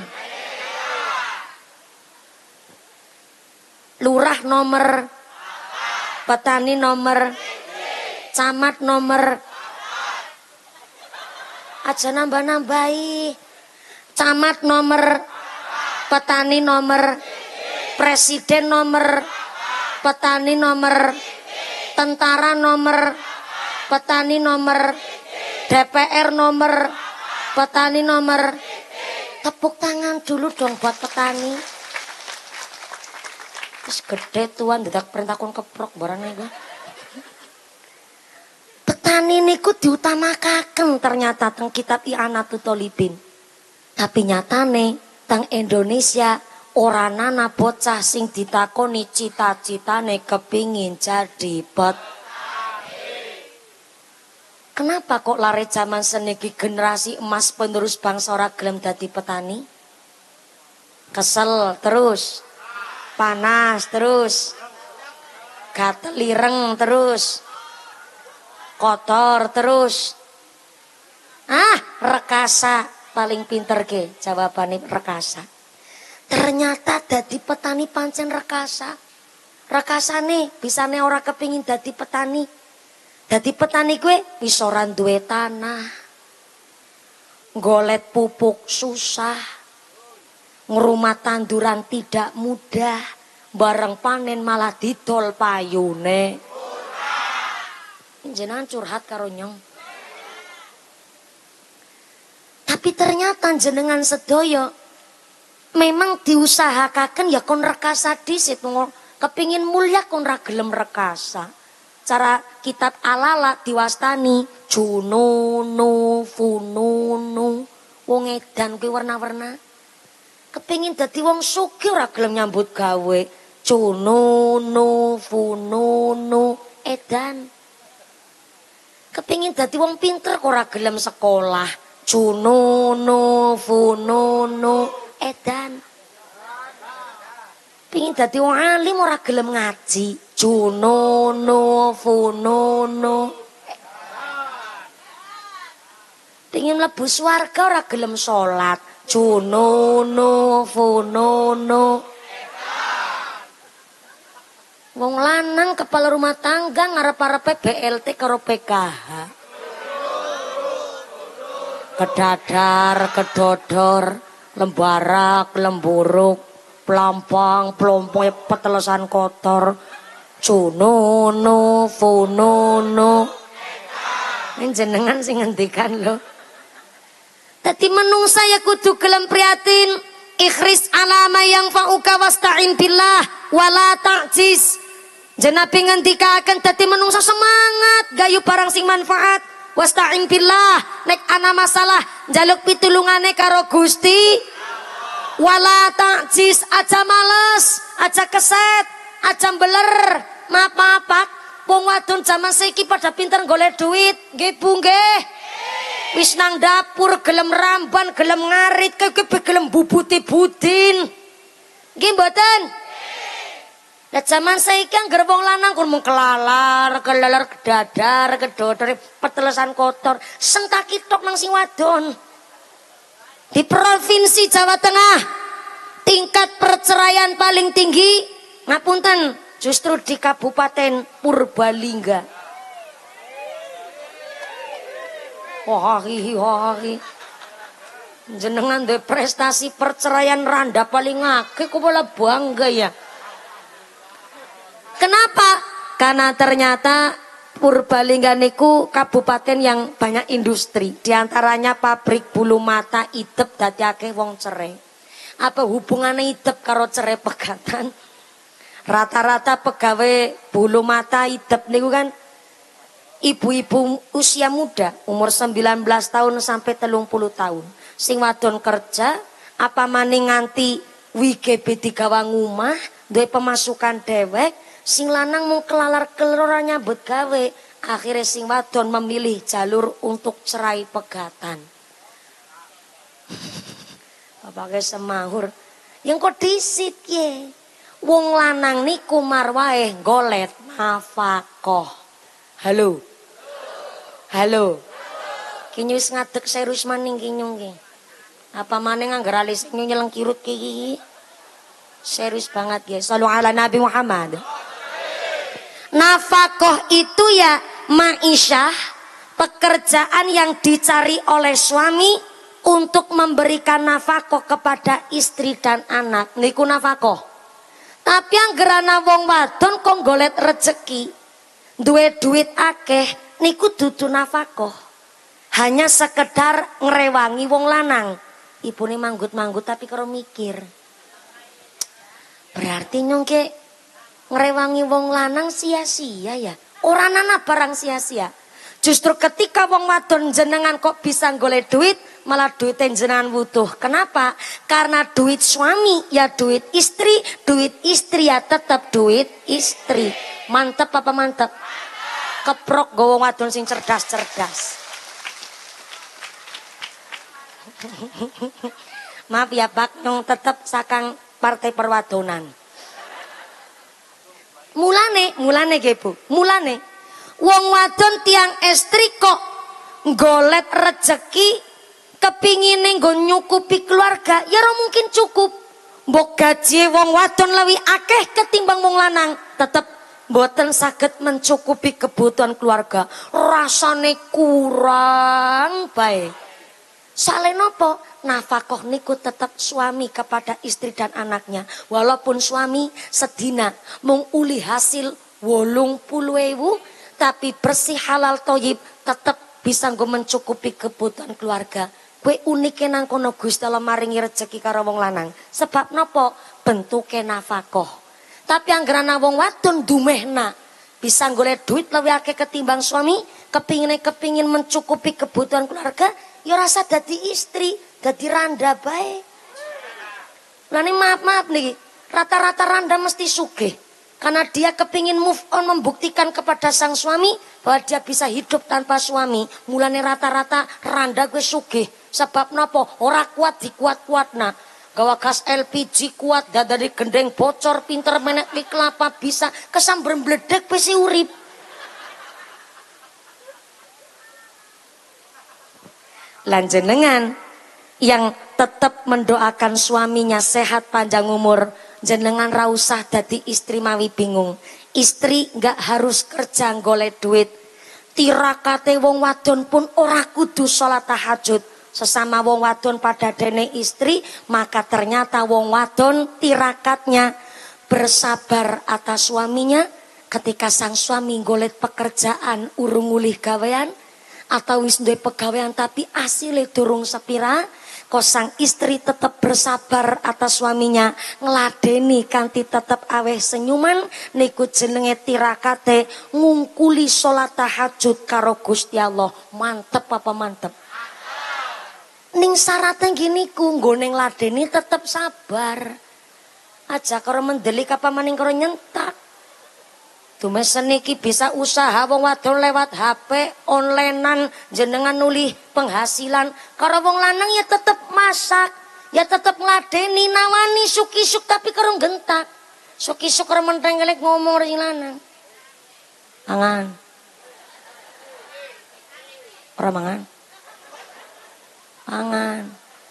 Lurah nomor, petani nomor, camat nomor, aja nambah-nambahi. Camat nomor, petani nomor, presiden nomor, petani nomor, tentara nomor, petani nomor, D P R nomor, petani nomor. Tepuk tangan dulu dong buat petani. Terus gede tuan dadak perintahkon keprok barang niku. Petani niku diutamakaken ternyata teng kitab I'anatul Thalibin. Tapi nyatane teng Indonesia ora ana bocah sing ditakoni cita-citane kepingin jadi petani. Kenapa kok lare zaman seniki generasi emas penerus bangsa ora gelem dadi petani? Kesel terus. Panas terus, gatel ireng terus, kotor terus. Ah, rekasa paling pinter ke jawabannya rekasa. Ternyata dadi petani pancen rekasa. Rekasa nih bisa nih orang kepingin dadi petani. Dadi petani gue bisa ora duwe tanah, golet pupuk susah. Ngerumah tanduran tidak mudah, bareng panen malah didol payune. Jenengan curhat karo nyong. Tapi ternyata jenengan sedoyo memang diusahakaken ya kon rekasa dhisit, kepingin mulia kon ra gelem rekasa. Cara kitab Alala diwastani jununu fununu, wong edan kuwi warna-warna. Kepingin dadi wong sugih ora gelem nyambut gawe. Jununu fununu edan. Kepingin dadi wong pinter kok ora gelem sekolah. Jununu fununu edan. Pingin dadi wong alim ora gelem ngaji. Jununu fununu pingin mlebu swarga ora gelem salat. Jununu fununu. Wong lanang kepala rumah tangga ngarep-arepe B L T karo P K H. Kedadar, kedodor, lembarak, lemburuk, pelampang, pelompong petelesan kotor. Jununu fununu. Ini jenengan sing ngendikan lho. Dadi menungsa ya kudu gelem prihatin, ikhris alama yang fa'uka wasta'in billah wala ta'jiz. Jenapi ngendikaken dadi menungsa semangat gayu barang sing manfaat, wasta'in billah nek ana masalah njaluk pitulungane karo Gusti. Wala ta'jiz, aja males, aja keset, aja beler, maaf-maaf. Wong wadon zaman saiki pada pinter golek duit, nggih Bu nggih. Wis nang dapur gelem ramban, gelem ngarit, kowe gelem bubuti budin. Nggih mboten? Lah zaman saiki anggere wong lanang kur mung kelalar, kelalar kedadar, kedodor, petelesan kotor, sengkaki tok nang sing wadon. Di Provinsi Jawa Tengah tingkat perceraian paling tinggi, ngapunten, justru di Kabupaten Purbalingga. Wah, wah, jenengan de prestasi perceraian randa paling akeh kok malah bangga ya. Kenapa? Karena ternyata Purbalingga niku kabupaten yang banyak industri, diantaranya pabrik bulu mata idep dadi akeh wong cerai. Apa hubungannya idep karo cerai pegatan? Rata-rata pegawai bulu mata idep niku kan ibu-ibu usia muda, umur sembilan belas tahun sampai telung puluh tahun. Sing wadon kerja, apa maning nganti W G B digawa ngumah, duwe pemasukan dewek, sing lanang mung kelalar kelora nyambut gawe. Akhirnya sing wadon memilih jalur untuk cerai pegatan. Bapake semahur, yang kok disit ye. Wong lanang niku marwae golet nafkah. Halo. Halo. Kinyu wis ngadeg serius maning kinyung ki. Apa maneh ngangger alis nyeleng kirut ki. Serius banget ya. Shallu ala Nabi Muhammad. Nafkah itu ya ma'isyah, pekerjaan yang dicari oleh suami untuk memberikan nafkah kepada istri dan anak. Niku nafkah. Tapi yang gerana wong wadon kok golek rezeki, duwe duit akeh, niku dudu nafkah. Hanya sekedar ngrewangi wong lanang. Ibune manggut-manggut tapi karo mikir. Berarti nyongke ngrewangi wong lanang sia-sia ya. Ora ana barang sia-sia. Justru ketika wong wadon jenengan kok bisa golek duit, malah duit jenengan butuh. Kenapa? Karena duit suami ya duit istri, duit istri ya tetap duit istri. Mantep apa mantep? Keprok go wong wadon sing cerdas-cerdas. Maaf ya Pak, nyong tetap sakang partai perwadonan. Mulane, mulane nggih Bu. Mulane wong wadon tiang estri kok golet rezeki kepingine nggo nyukupi keluarga, ya ora mungkin cukup. Mbok gaji wong wadon luwih akeh ketimbang wong lanang, tetep mboten saged mencukupi kebutuhan keluarga. Rasane kurang bae. Sale nopo? Nafkah niku tetap suami kepada istri dan anaknya. Walaupun suami sedina mung uli hasil wolung puluh ewu, tapi bersih halal toyib tetap bisa nggo mencukupi kebutuhan keluarga. Kue unike nang kono Gusti Allah maringi rezeki karo wong lanang. Sebab nopo? Bentuke nafkah. Tapi anggaran wong wadon dumehna bisa golek duit lebih akeh ketimbang suami, kepingin kepingin mencukupi kebutuhan keluarga, ya rasa dadi istri, dadi randa bae. Lah ning maaf-maaf nih, rata-rata randa mesti sugih. Karena dia kepingin move on, membuktikan kepada sang suami bahwa dia bisa hidup tanpa suami. Mulane rata-rata randa gue sugih. Sebab napa? Ora kuat dikuat-kuatna. Gawa gas L P G kuat, dadane gendeng bocor, pinter menek mie kelapa bisa, kesambar mbledek pesi urip. Lan jenengan yang tetap mendoakan suaminya sehat panjang umur, jenengan ra usah dadi istri mawi bingung. Istri nggak harus kerja golek duit. Tirakate wong wadon pun ora kudu salat tahajud. Sesama wong wadon pada dene istri, maka ternyata wong wadon tirakatnya bersabar atas suaminya ketika sang suami golek pekerjaan urung ngulih gawean atau wis duwe pegawean tapi asile durung sepira, kok sang istri tetap bersabar atas suaminya, ngladeni kanthi tetep aweh senyuman, niku jenenge tirakate ngungkuli salat tahajud karo Gusti Allah. Mantep apa mantep? Ning syaratnya gini ku nggone ngladeni tetep sabar. Aja karo mendelik apa maning karo nyentak. Dumesen niki bisa usaha wong wadon lewat H P onlinean jenengan nulih penghasilan. Karo wong lanang ya tetep masak, ya tetep ngladeni nawani suk-isuk tapi karo gentak. Suk-isuk karo menteng-elek ngomong ring lanang. Mangan. Ora mangan. Mangan.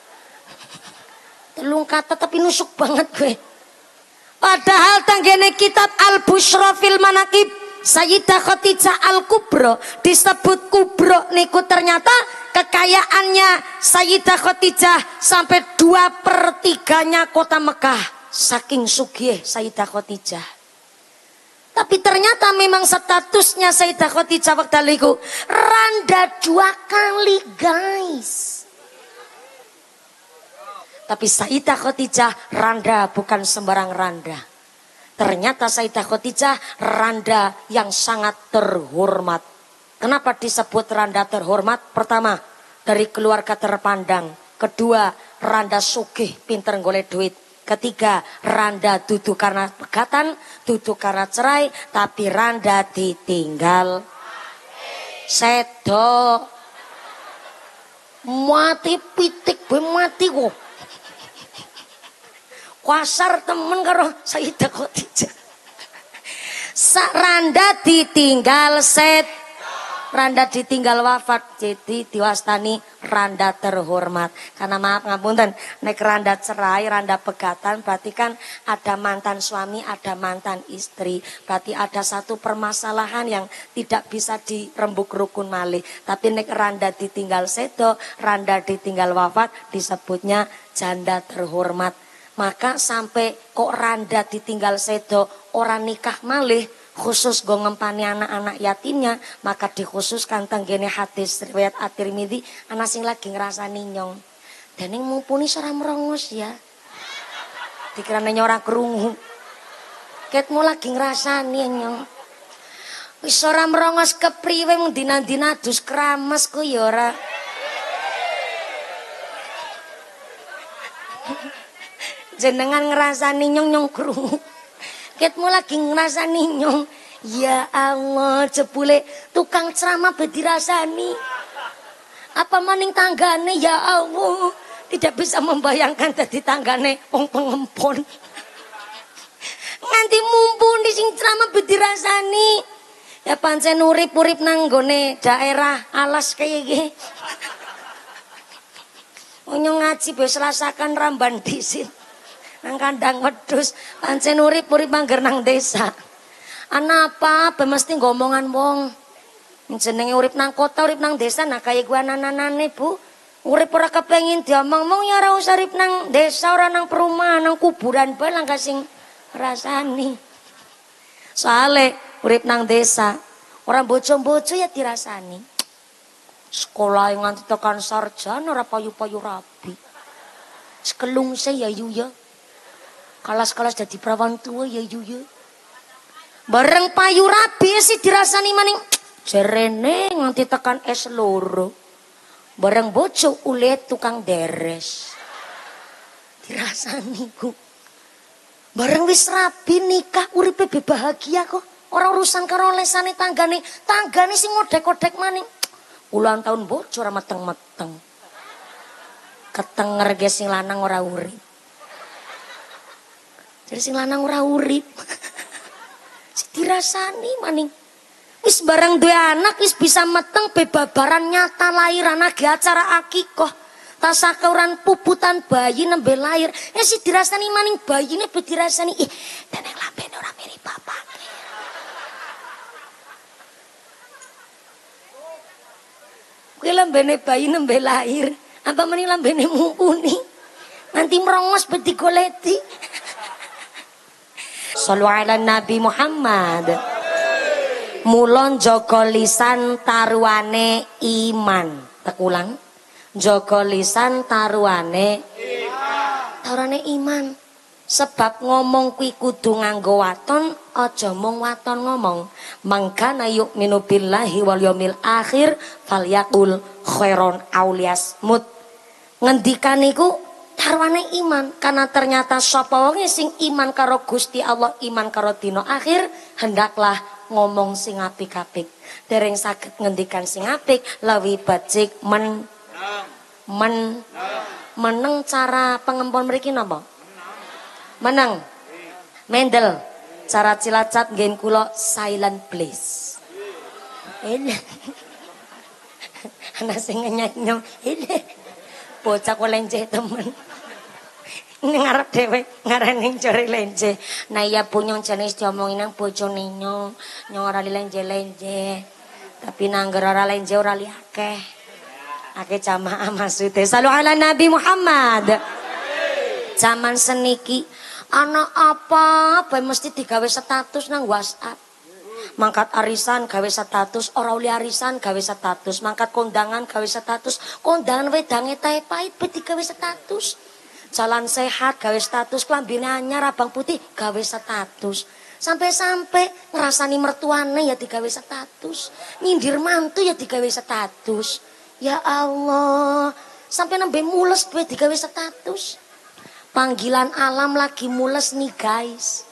Telung kata tapi nusuk banget gue. Padahal tanggene kitab Al-Busyra fil Manaqib Sayyidah Khadijah Al-Kubra disebut kubro niku ternyata kekayaannya Sayyidah Khadijah sampai dua per tiganya kota Mekah. Saking sugih Sayyidah Khadijah. Tapi ternyata memang statusnya Sayyidah Khadijah waktu itu randa dua kali guys. Tapi Sayyidah Khadijah randa bukan sembarang randa. Ternyata Sayyidah Khadijah randa yang sangat terhormat. Kenapa disebut randa terhormat? Pertama, dari keluarga terpandang. Kedua, randa sugih, pinter golek duit. Ketiga, randa dudu karena pegatan, dudu karena cerai, tapi randa ditinggal sedo. Mati pitik be mati kok. Kasar temen karo Sayyidah Khadijah. Sak randa ditinggal set. Randa ditinggal wafat, jadi diwastani randa terhormat. Karena maaf ngapunten, nek randa cerai, randa pegatan, berarti kan ada mantan suami, ada mantan istri. Berarti ada satu permasalahan yang tidak bisa dirembuk rukun malih. Tapi nek randa ditinggal sedo, randa ditinggal wafat, disebutnya janda terhormat. Maka sampai kok randa ditinggal sedo, orang nikah malih, khusus go ngempani anak-anak yatimnya, maka dikhususkan tenggene hadis riwayat At-Tirmidzi, ana sing lagi ngrasani nyong. Dening mumpuni ora merongos ya. Dikirane ora krungu. Ketmu lagi ngrasani nyong. Wis ora merongos kepriwe mung dina-dina adus krames ku ya ora. Jenengan ngrasani nyong nyong krungu. Ketmu lagi ngrasani nyong. Ya Allah, jebule tukang ceramah bedirasani. Apa maning tanggane ya Allah. Tidak bisa membayangkan dadi tanggane wong pengempon. Nganti mumpuni sing ceramah bedirasani. Ya pancen urip-urip nang gone daerah alas kaya iki. Wong ngaji wis rasakan ramban disit. Nang kandang wedhus, pancen urip-urip mangger nang desa. Ana apa, be mesti ngomongan wong. Jenenge urip nang kota, urip nang desa, nah kaya gua anak-anane, Bu. Urip ora kepengin diomong-omong ya ora usah urip nang desa, ora nang perumahan, nang kuburan bae lang kasing rasani. Soale urip nang desa, ora bojo-bojo ya dirasani. Sekolah yang nganti tekan sarjana ora payu-payu rabi. Sekelungse ya yu ya. Kalas-kalas jadi perawan tua ya yu ya. Bareng payu rabi sih dirasani maning. Jerene nganti tekan es loro. Bareng bojo ulet tukang deres. Dirasani ku. Bareng wis rabi nikah uripe bahagia kok. Ora urusan karo lesane tanggane. Tanggane sing ngodek-kodek maning. Ulang tahun bojo ora meteng-meteng. Ketenger ge sing lanang ora urip. Jadi sing lanang ora urip. Dirasani maning. Wis barang duwe anak wis bisa meteng bebabaran nyata lahiran lagi acara akikoh. Tasakauran puputan bayi nembe lahir. Ya si dirasani maning bayine be dirasani ih deneng lambene ora mirip bapake. Kuwi lambene bayi nembe lahir, apa meni lambene mumpuni. Nanti merongos be digoleti. Shallu ala Nabi Muhammad. Mulon jaga lisan taruhane iman. Tekulang. Jaga lisan taruhane iman. Taruhane iman. Sebab ngomong kuwi kudu nganggo waton, aja mung waton ngomong. Mangkana yu'minu billahi wal yaumil akhir falyaqul khairon aw liyasmut. Ngendikan iku taruhane iman, karena ternyata sapa wonge sing iman karo Gusti Allah, iman karo dina akhir, hendaklah ngomong sing apik-apik. Dereng saged ngendikan sing apik, lawi bajik men men meneng cara pengempon mriki napa? Meneng. Mendel. Cara Cilacap nggen kula silent please. Ini. Ana sing nyanyi ini. Bocah kok lenje temen. Ini ngarep dhewe ngarani jare lenje. Nah iya punyong jenis diomongin nang bojone nyong. Nyong ora lenje-lenje. Tapi nangger ora lenje ora li akeh. Akeh jamaah maksude. Shallu ala Nabi Muhammad. Zaman seniki anak apa bae mesti digawe status nang WhatsApp. Mangkat arisan gawe status, ora uli arisan gawe status, mangkat kondangan gawe status, kondangan wedange tae pait be digawe status. Jalan sehat gawe status, klambine anyar abang putih gawe status. Sampai-sampai ngerasani mertuane ya digawe status, nyindir mantu ya digawe status. Ya Allah, sampai nembe mules duwe digawe status. Panggilan alam lagi mules nih guys.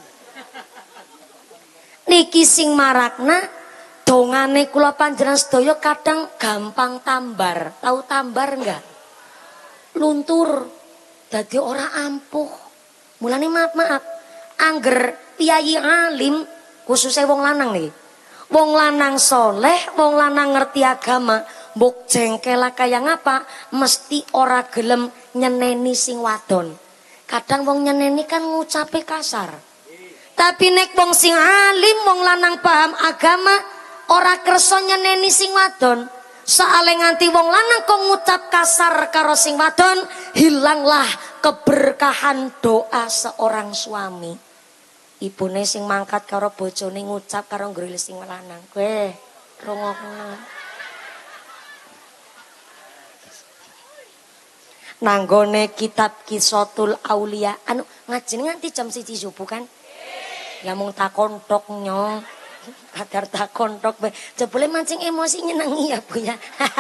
Niki sing marakna dongane kula panjenengan sedaya kadang gampang tambar. Tahu tambar enggak? Luntur. Dadi ora ampuh. Mulane maaf-maaf. Angger piyayi alim khususnya wong lanang nih. Wong lanang soleh, wong lanang ngerti agama, mbok jengkel kaya ngapa mesti ora gelem nyeneni sing wadon. Kadang wong nyeneni kan ngucape kasar. Tapi nek wong sing alim, wong lanang paham agama, ora kersa nyeneni sing wadon. Soale nganti wong lanang kok ngucap kasar karo sing wadon, hilanglah keberkahan doa seorang suami. Ibune sing mangkat karo bojone ngucap karo ngrilis sing lanang. Kowe rungokno. Nanggone kitab Qisatul Aulia anu ngajine nganti jam siji subuh kan? Ya mung takon tok nyong. Kadar takon tok be. Jebule mancing emosi nyenengi ya Bu ya.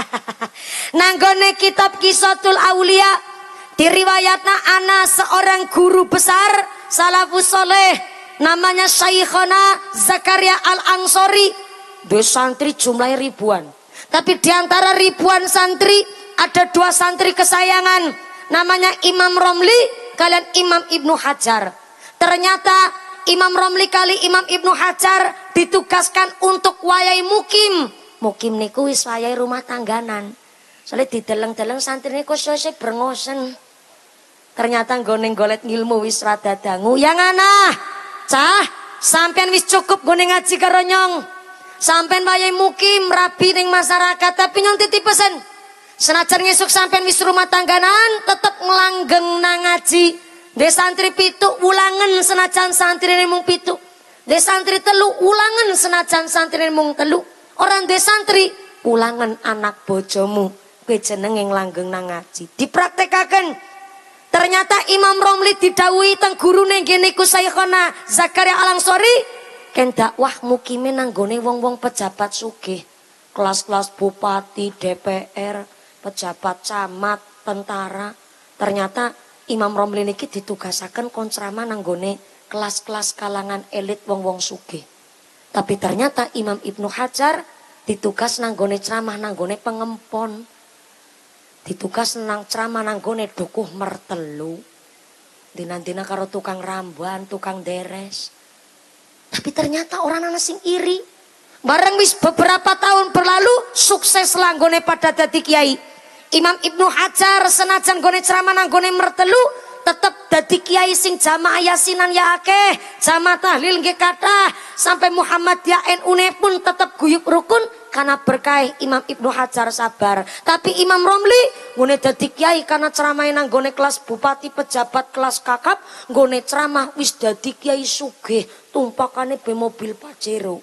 Nanggone kitab Qisatul Aulia diriwayatna ana seorang guru besar salafus soleh namanya Syekhona Zakaria Al-Ansori. Dua santri jumlahnya ribuan. Tapi diantara ribuan santri ada dua santri kesayangan, namanya Imam Romli kalian Imam Ibnu Hajar. Ternyata Imam Romli kali Imam Ibnu Hajar ditugaskan untuk wayai mukim. Mukim niku wis wayai rumah tangganan. Soalnya dideleng-deleng santri niku sose brengosen. Ternyata nggone golet ngilmu wis rada dangu. Yang ana, cah, sampean wis cukup nggone ngaji karo nyong. Sampean wayai mukim rabi ning masyarakat, tapi nyong titip pesen. Senajan ngesuk sampean wis rumah tangganan tetep ngelanggeng nang ngaji. De santri pitu ulangen senajan santri mung pitu. De santri telu ulangen senajan santri mung telu. Orang de santri ulangen anak bojomu. Kowe jenenge ngelanggeng nang ngaji. Dipraktekaken. Ternyata Imam Romli didhawuhi teng gurune ngene iku Syekhona Zakaria Al-Ansori ken dakwah mukime nang gone wong-wong pejabat sugih. Kelas-kelas bupati, D P R, pejabat camat, tentara. Ternyata Imam Romli niki ditugasaken kon ceramah nanggone kelas-kelas kalangan elit wong-wong sugih. Tapi ternyata Imam Ibnu Hajar ditugas nanggone ceramah nanggone pengempon. Ditugas nang ceramah nanggone dukuh mertelu. Dinantina karo tukang rambuan, tukang deres. Tapi ternyata orang ana sing iri. Bareng wis beberapa tahun berlalu sukses langgone pada dadi kiai. Imam Ibnu Hajar senajan gone ceramah nang gone mertelu tetep dadi kiai sing jamaah yasinan ya akeh, jamaah tahlil nggih kathah, sampai Muhammadiyah N U ne pun tetep guyub rukun karena berkah Imam Ibnu Hajar sabar. Tapi Imam Romli gone dadi kiai karena ceramah nang gone kelas bupati, pejabat, kelas kakap, gone ceramah wis dadi kiai sugih, tumpakane be mobil Pajero.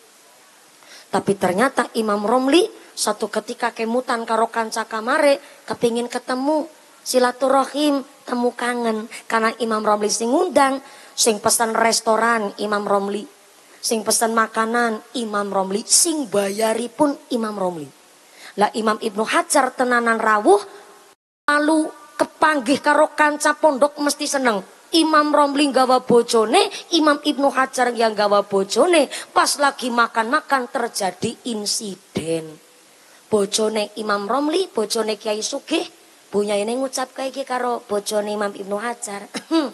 Tapi ternyata Imam Romli satu ketika kemutan karo kanca kamare kepingin ketemu silaturahim temu kangen karena Imam Romli sing ngundang, sing pesan restoran Imam Romli, sing pesan makanan Imam Romli, sing bayari pun Imam Romli. Lah Imam Ibnu Hajar tenanan rawuh lalu kepanggih karo kanca pondok mesti seneng. Imam Romli gawa bojone, Imam Ibnu Hajar yang gawa bojone, pas lagi makan-makan terjadi insiden. Bojone Imam Romli, bojone Kiai Sugih, bunyaine ngucap kayak iki karo bojone Imam Ibnu Hajar.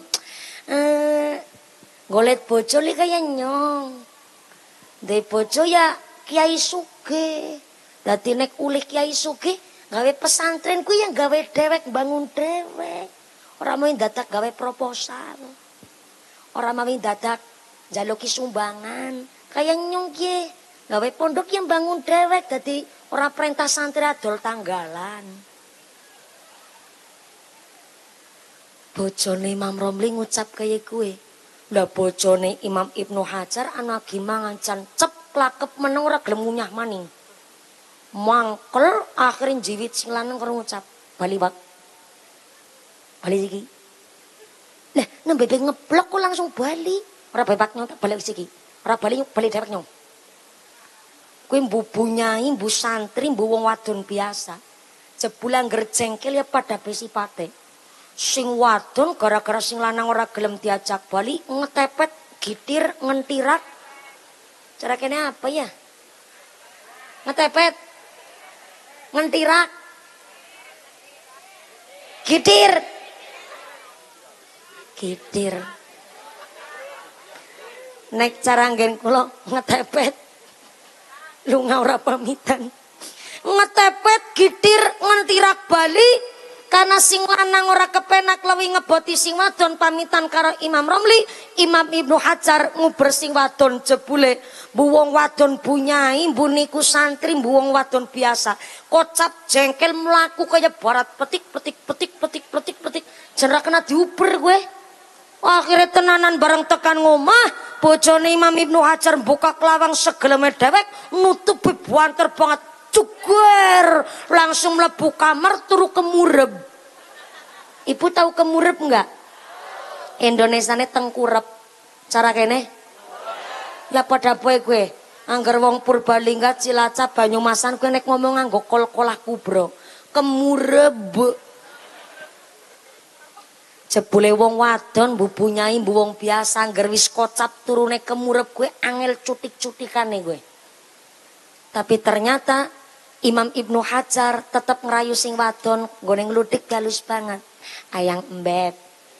eh, golet bojo li kaya nyong. De bojo ya Kiai Sugih. Dadi nek ulih Kiai Sugih, gawe pesantren ku yang gawe dewek bangun dewek. Orang mau dadak gawe proposal. Orang mau dadak jaluki sumbangan. Kayak nyong ye, gawe pondok yang bangun dewek. Jadi orang perintah santri adol tanggalan. Bojone Imam Romli ngucap kayak gue. Lah bojone Imam Ibnu Hajar anak gimangan can cep klakep meneng ora gelem ngunyah maning. Mangkel akhirin jiwit sing lanang karo ngucap bali wak. Bali iki. Lah nembe ngeblok kok langsung bali. Ora bebak nyong balik iki. Ora bali bali dewek nyong. Kuwi mbu bunyai, mbu santri, mbu wong wadon biasa. Jebulan gerjengkel ya pada besipate. Sing wadon gara-gara sing lanang ora gelem diajak bali ngetepet gitir ngentirak. Cara kene apa ya? Ngetepet ngentirak gitir gitir nek cara nggen kula ngetepet lunga ora pamitan ngetepet gitir ngentirak bali karena sing lanang ora kepenak lewi ngeboti sing wadon pamitan karo Imam Romli. Imam Ibnu Hajar nguber sing wadon jebule bu wong wadon bunyai mbu niku santri mbu wong wadon biasa kocap jengkel melaku kaya barat petik petik petik petik petik petik jen ra kena diuber gue. Akhirnya tenanan bareng tekan ngomah bojone Imam Ibnu Hajar buka kelawang segeleme dewek nutupi buanter banget cuger langsung mlebu kamar turu kemurep. Ibu tahu kemurep enggak? Indonesiane tengkurep. Cara kene? Ya pada boy gue. Angger wong Purbalingga, Cilacap, Banyumasan gue nek ngomong nganggo kol-kolah kubro. Kemurep. Jebule wong wadon mbubu nyai mbu wong biasa angger wis kocap turune kemurep gue angel cutik-cutikane gue. Tapi ternyata Imam Ibnu Hajar tetap ngerayu sing wadon nggone ngludik halus banget. Ayang embet.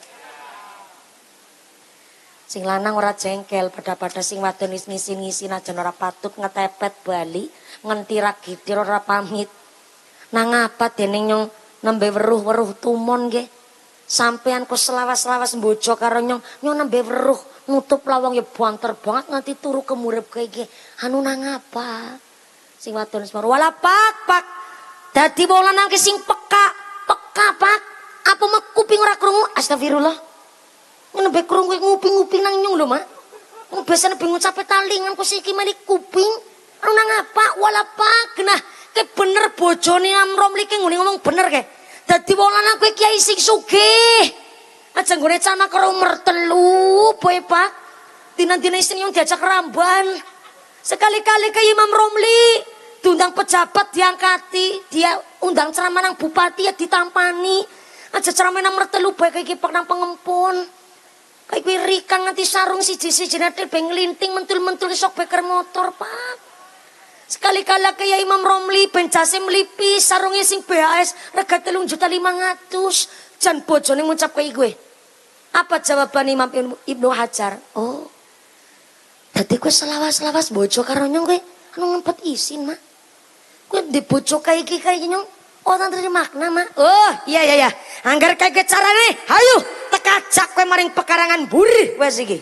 Sing lanang ora jengkel pada-pada sing wadon is ngisi-ngisi najan ora patut ngetepet bali, ngentirak gitir ora pamit. Nang apa dene nyong nembe weruh-weruh tumon nggih. Sampean kok selawas-selawas mbojo karo nyong, nyong nembe weruh nutup lawang ya banter banget nganti turu kemurep kae iki. Anu nang apa? Sing wadon semar wala pak pak dadi wong lanang ki sing peka peka pak apa mek kuping ora krungu astagfirullah ngono be krungu nguping-nguping nang nyung lho mak wong biasane bingung capek talingan kok siki meli kuping anu nang apa wala pak genah ke bener bojone Amrom iki ngene ngomong bener ke dadi wong lanang kowe kiai sing sugih aja nggone cama karo mertelu boy pak dina-dina sing nyung diajak ramban sekali-kali ke Imam Romli diundang pejabat diangkati, dia undang ceramah nang bupati ya ditampani. Aja ceramah nang mertelu bae kayak kipek nang pengempun. Kayak kuwi rikang nganti sarung siji-siji nate beng nglinting mentul-mentul sok beker motor, Pak. Sekali-kali kayak Imam Romli ben jase mlipi sarungnya sing B H S rega telung juta lima ratus. Jan bojone ngucap kayak gue. Apa jawaban Imam Ibnu Hajar? Oh. Dadi kowe selawas-selawas bojo karo nyong kowe anu ngempet isin, Mak. Kowe di bojo kae iki kae nyong ora ngerti makna, Mak. Oh, iya iya iya. Angger kae carane, hayu tekajak kowe maring pekarangan buri wes iki.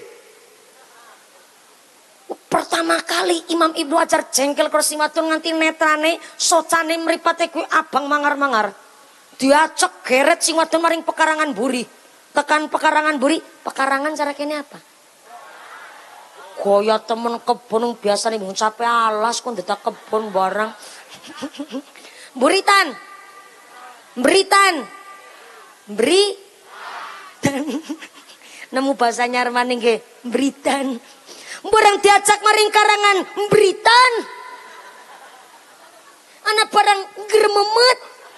Pertama kali Imam Ibnu Hajar jengkel karo sing wadon nganti netrane, socane mripate kuwi abang mangar-mangar. Diacek geret sing wadon maring pekarangan buri. Tekan pekarangan buri, pekarangan cara kene apa? Goya temen kebun biasa nih mung capek alas kok ndedak kebun barang. Buritan. Beritan. Beri. Nemu bahasa Nyarmani nggih, beritan. Barang diajak maring karangan beritan. Ana barang grememet.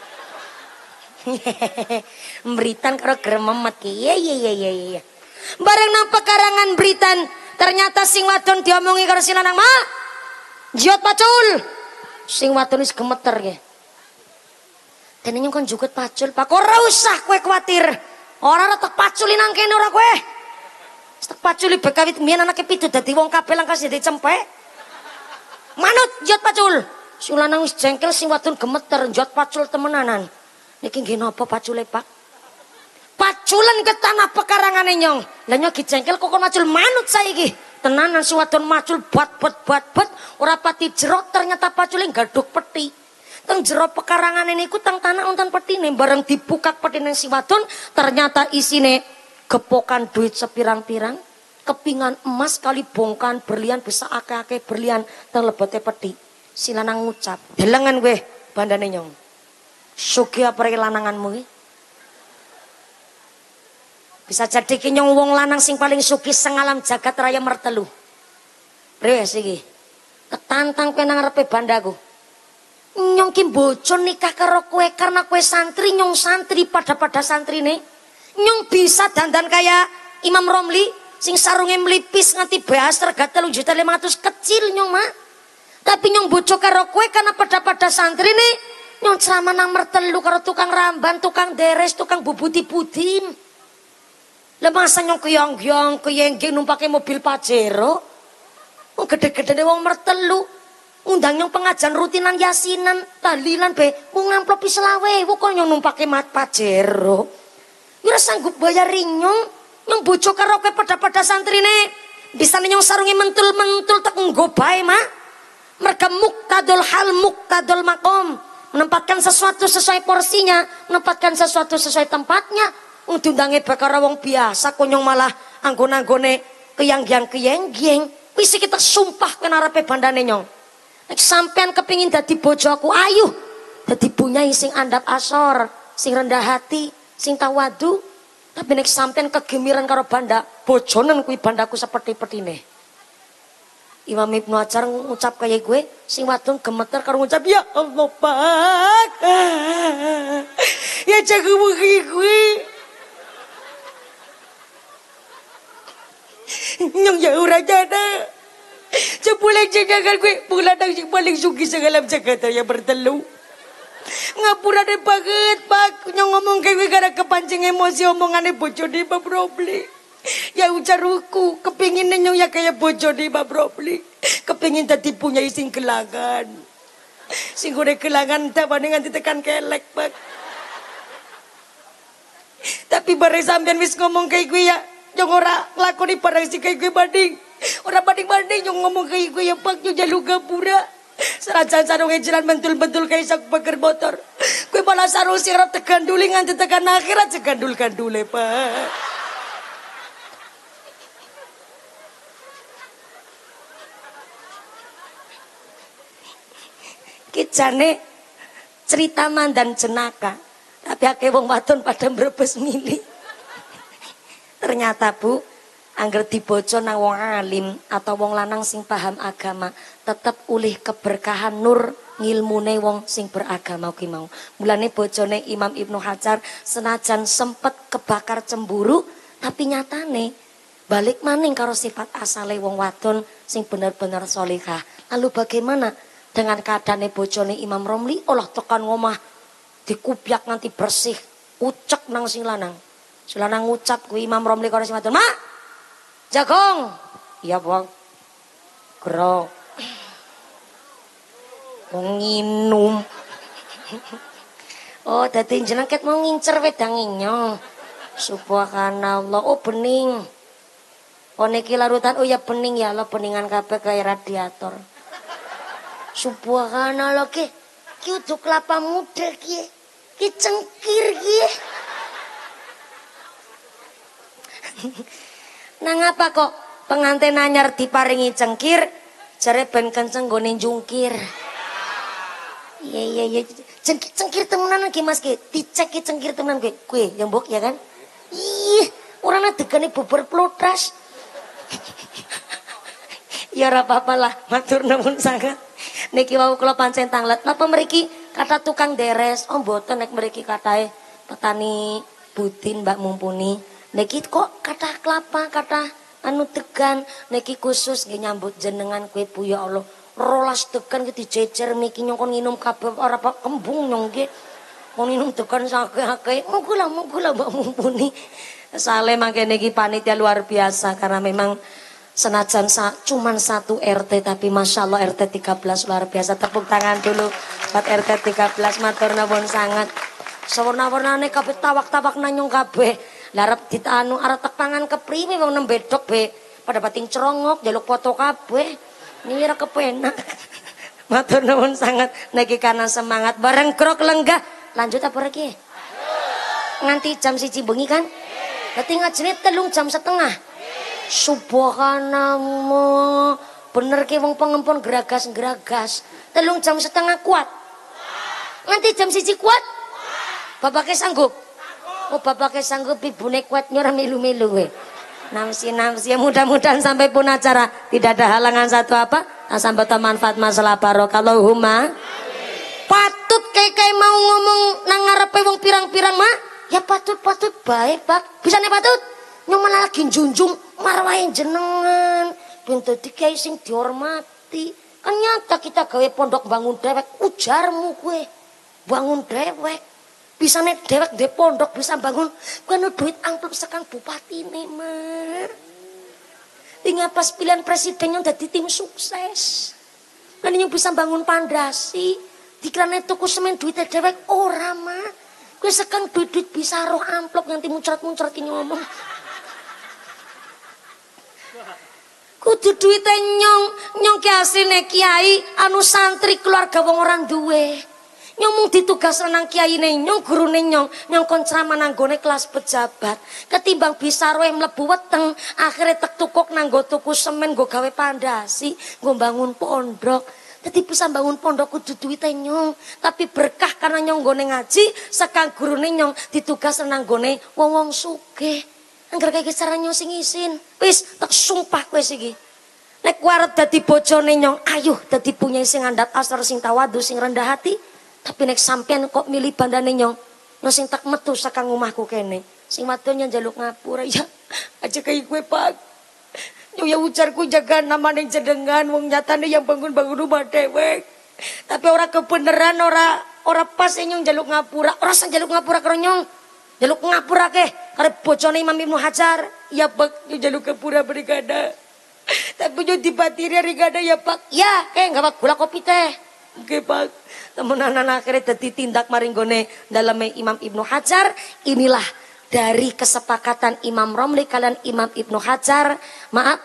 Beritan karo grememet ki. Iya iya iya iya. Barang nang pekarangan beritan ternyata sing wadon diomongi karo sing lanang, "Mak, jiot pacul." Sing wadon wis gemeter nggih. Dene nyong kon juket pacul, Pak. Ora usah kowe kuwatir. Ora ora tek paculi nang kene ora kowe. Tek paculi bekawit mbiyen anake pitu dadi wong kabeh lang kasih dicempek. Manut jiot pacul. Sing lanang wis jengkel, sing wadon gemeter, jiot pacul temenanan. Niki nggih napa pacule, Pak? Paculan ke tanah pekarangane nyong. Lah nyong dijengkel kok macul manut saiki. Tenanan si wadon macul bat bat bat bat ora pati jero ternyata pacule gaduk peti. Teng jero pekarangane niku teng tanah wonten petine bareng dibukak petine si wadon ternyata isine gepokan duit sepirang-pirang, kepingan emas kali bongkan berlian bisa akeh-akeh berlian teng lebote peti. Si lanang ngucap, "Delengan kowe bandane nyong. Sugih apa rek lananganmu iki?" Bisa jadi ki nyong wong lanang sing paling sugih sengalam jagat raya mertelu. Wes iki. Ketantang kowe nang ngarepe bandaku. Nyong ki bojo nikah karo kowe karena kowe santri, nyong santri pada-pada santrine. Nyong bisa dandan kayak Imam Romli sing sarungnya melipis nganti bahas tergata lu juta lima ratus kecil nyong mah. Tapi nyong bojo karo kowe karena pada-pada santri nih nyong ceramah nang mertelu karo tukang ramban, tukang deres, tukang bubuti budin. Lah masa nyong keyong-keyong keyeng numpake mobil Pajero. Wong gede-gedene wong mertelu. Undang nyong pengajian rutinan yasinan, tahlilan be, wong ngamplopi selawe, wong kok nyong numpake mat Pajero. Ora sanggup bayar nyong. Nyong bojo karo kowe pada-pada santrine. Disane nyong sarungi mentul-mentul tek nggo bae mah. Merga muktadul hal muktadul makom. Menempatkan sesuatu sesuai porsinya, menempatkan sesuatu sesuai tempatnya. Wong diundange bakara wong biasa kok nyong malah anggon-anggone keyang-yang keyeng-geng. Wis kita sumpah kena arepe bandane nyong. Nek sampean kepingin dadi bojo aku, ayo dadi bunyai sing andap asor, sing rendah hati, sing tawadu. Tapi nek sampean kegemiran karo banda, bojonen kuwi bandaku seperti-petine. Imam Ibnu Hajar ngucap kayak gue, sing wadon gemeter karo ngucap ya Allah Pak. Ya jago mugi gue. Nyong ya ora jana. Cepuleng jagakan gue, bulan yang paling sugi segala jagat yang bertelu. Ngapura deh banget pak, nyong ngomong kayak gara kepancing emosi omongannya bojo di Mbak Robli. Ya ujar ruku, kepingin nyong ya kayak bojo di Mbak Robli. Kepingin tadi punya sing gelangan, sing gue gelangan tawane nganti tekan kelek pak. Tapi bareng sampean wis ngomong kayak gue ya, nyong ora nglakoni barang sing kayak gue banding. Ora banding-banding nyong ngomong kayak gue ya pak, nyong jalu gapura. Serajan sarungnya jalan bentul-bentul kayak sak pager motor. Kue malah sarung sirap tekan dulu nganti tekan akhirat segandul-gandule pak. Kijane cerita mandan jenaka. Tapi akeh wong wadon pada mbrebes milih. Ternyata bu, angger dibojo nang wong alim atau wong lanang sing paham agama, tetep ulih keberkahan nur ngilmune wong sing beragama kuwi mau. Mulane bojone Imam Ibnu Hajar senajan sempet kebakar cemburu, tapi nyatane balik maning karo sifat asale wong wadon sing bener-bener solihah. Lalu bagaimana dengan keadaane bojone Imam Romli? Olah tekan ngomah dikupyak nganti bersih, ucek nang sing lanang. Sing lanang ngucap kuwi Imam Romli karo sing wadon, "Mak, Jagong." "Iya, Bang." "Gero." Wong nginum. Oh, dadi jeneng ket mau ngincer wedang inyong. Subhanallah. Oh, bening. Oh, niki larutan. Oh ya bening ya Allah, beningan kabeh kaya radiator. Subhanallah ki. Ki udah kelapa muda ki. Ki cengkir ki. Nang apa kok pengantin anyar diparingi cengkir, jare ben kenceng nggone jungkir. Iya iya iya, cengkir, cengkir temenan ki Mas ki, dicek ki cengkir temenan ki. Kuwi ya mbok ya kan? Ih, orangnya degane bubur plotas. Ya ora apa-apa lah, matur nuwun sangat. Niki wau kula pancen tanglet. Napa mriki kata tukang deres? Oh mboten nek mriki katahe petani budin Mbak Mumpuni. Niki kok kata kelapa, kata anu tegan. Niki khusus nggih nyambut jenengan kowe Bu ya Allah. Rolas tekan ki dijejer miki nyong kon nginum kabeh ora apa kembung nyong ki. Kon nginum tekan sakeh-akeh. Monggo lah, monggo lah Mbak Mumpuni. Sale mangke niki panitia luar biasa karena memang senajan sa, cuman satu R T tapi Masya Allah R T tiga belas luar biasa. Tepuk tangan dulu buat R T tiga belas, matur nuwun sangat. Sawarna-warnane kabeh tawak-tawak nanyong kabeh. Lah arep ditanu arep tepangan kepriwe wong nembedok be. Pada bating cerongok jaluk foto kabeh. Nira kepenak. Matur nuwun sangat niki karena semangat bareng krok lenggah. Lanjut apa lagi? Nganti jam siji bengi kan? Berarti ngajine telung jam setengah. Subhanallah. Bener ki wong pengempon geragas-geragas. Telung jam setengah kuat. Nganti jam siji kuat? Bapaknya sanggup? Oh bapaknya sanggup, ibune kuat nyora milu-milu we. Namsi-namsi ya mudah-mudahan sampai pun acara tidak ada halangan satu apa? Sampai manfaat masalah barokah. Allahumma. Patut kayak kayak mau ngomong nang ngarepe wong pirang-pirang mah? Ya patut-patut bae Pak. Bisane patut nyong malah lagi junjung marwahe jenengan. Ben dadi kiai sing dihormati. Kan nyata kita gawe pondok bangun dewek, ujarmu kue bangun dewek. Bisane dewek de pondok bisa bangun, kue no duit amplop sekang bupati nih mah. Tinggal pas pilihan presidennya udah di tim sukses. Kan yang bisa bangun pandasi, dikirane tuku semen duitnya dewek ora mah. Kue sekang duit-duit bisa roh amplop nganti muncrat-muncrat ki ngomong. Kudu duwite nyong, nyong ki asline kiai anu santri keluarga wong ora duwe. Nyong mung ditugas nang kiyaine nyong, gurune nyong, nyong kon ceramah nang gone kelas pejabat. Ketimbang bisa roe mlebu weteng, akhire tek tukuk nang nggo tuku semen nggo gawe pandasi, nggo bangun pondok. Dadi bisa bangun pondok kudu duwite nyong, tapi berkah karena nyong gone ngaji, sekang gurune nyong ditugas nang gone wong-wong sugih. Angger kaya caranya sing isin. Wis tak sumpah kowe iki. Nek kowe arep dadi bojone nyong, ayo dadi punya sing ngandhap asor sing tawadu sing rendah hati. Tapi nek sampean kok milih bandane nyong, no sing tak metu saka omahku kene. Sing wadon yang njaluk ngapura ya. Aja kaya kowe Pak. Nyong ya ujarku jaga namane jenengan wong nyatane yang bangun-bangun rumah dewek. Tapi ora kebenaran, ora ora pas nyong njaluk ngapura. Ora sang njaluk ngapura karo nyong. Jaluk ngapura ke karep bojone Imam Ibnu Hajar. Ya Pak, yo jaluk ngapura brigada. Tapi yo dibatiri brigada ya Pak. Ya, eh enggak Pak, gula kopi teh. Oke Pak. Temenan akhirnya dadi tindak maringgone daleme Imam Ibnu Hajar. Inilah dari kesepakatan Imam Romli kalian Imam Ibnu Hajar. Maaf,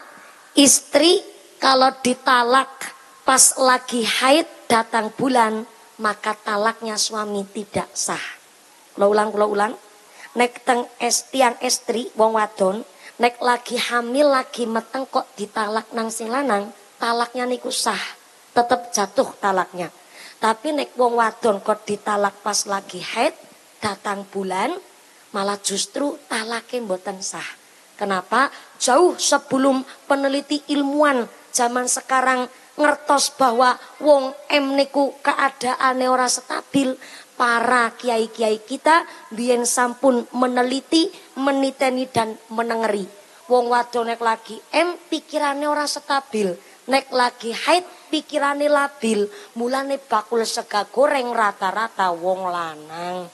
istri kalau ditalak pas lagi haid datang bulan, maka talaknya suami tidak sah. Kalau ulang, kalau ulang. Nek teng es tiang estri wong wadon nek lagi hamil lagi meteng kok ditalak nang sing lanang, talaknya niku sah, tetep jatuh talaknya. Tapi nek wong wadon kok ditalak pas lagi haid datang bulan, malah justru talaknya mboten sah. Kenapa? Jauh sebelum peneliti ilmuwan zaman sekarang ngertos bahwa wong em niku keadaane ora stabil. Para kiai-kiai kita biyen sampun meneliti, meniteni dan menengeri. Wong wadon nek lagi em pikirane ora stabil, nek lagi haid pikirane labil. Mulane bakul sega goreng rata-rata wong lanang.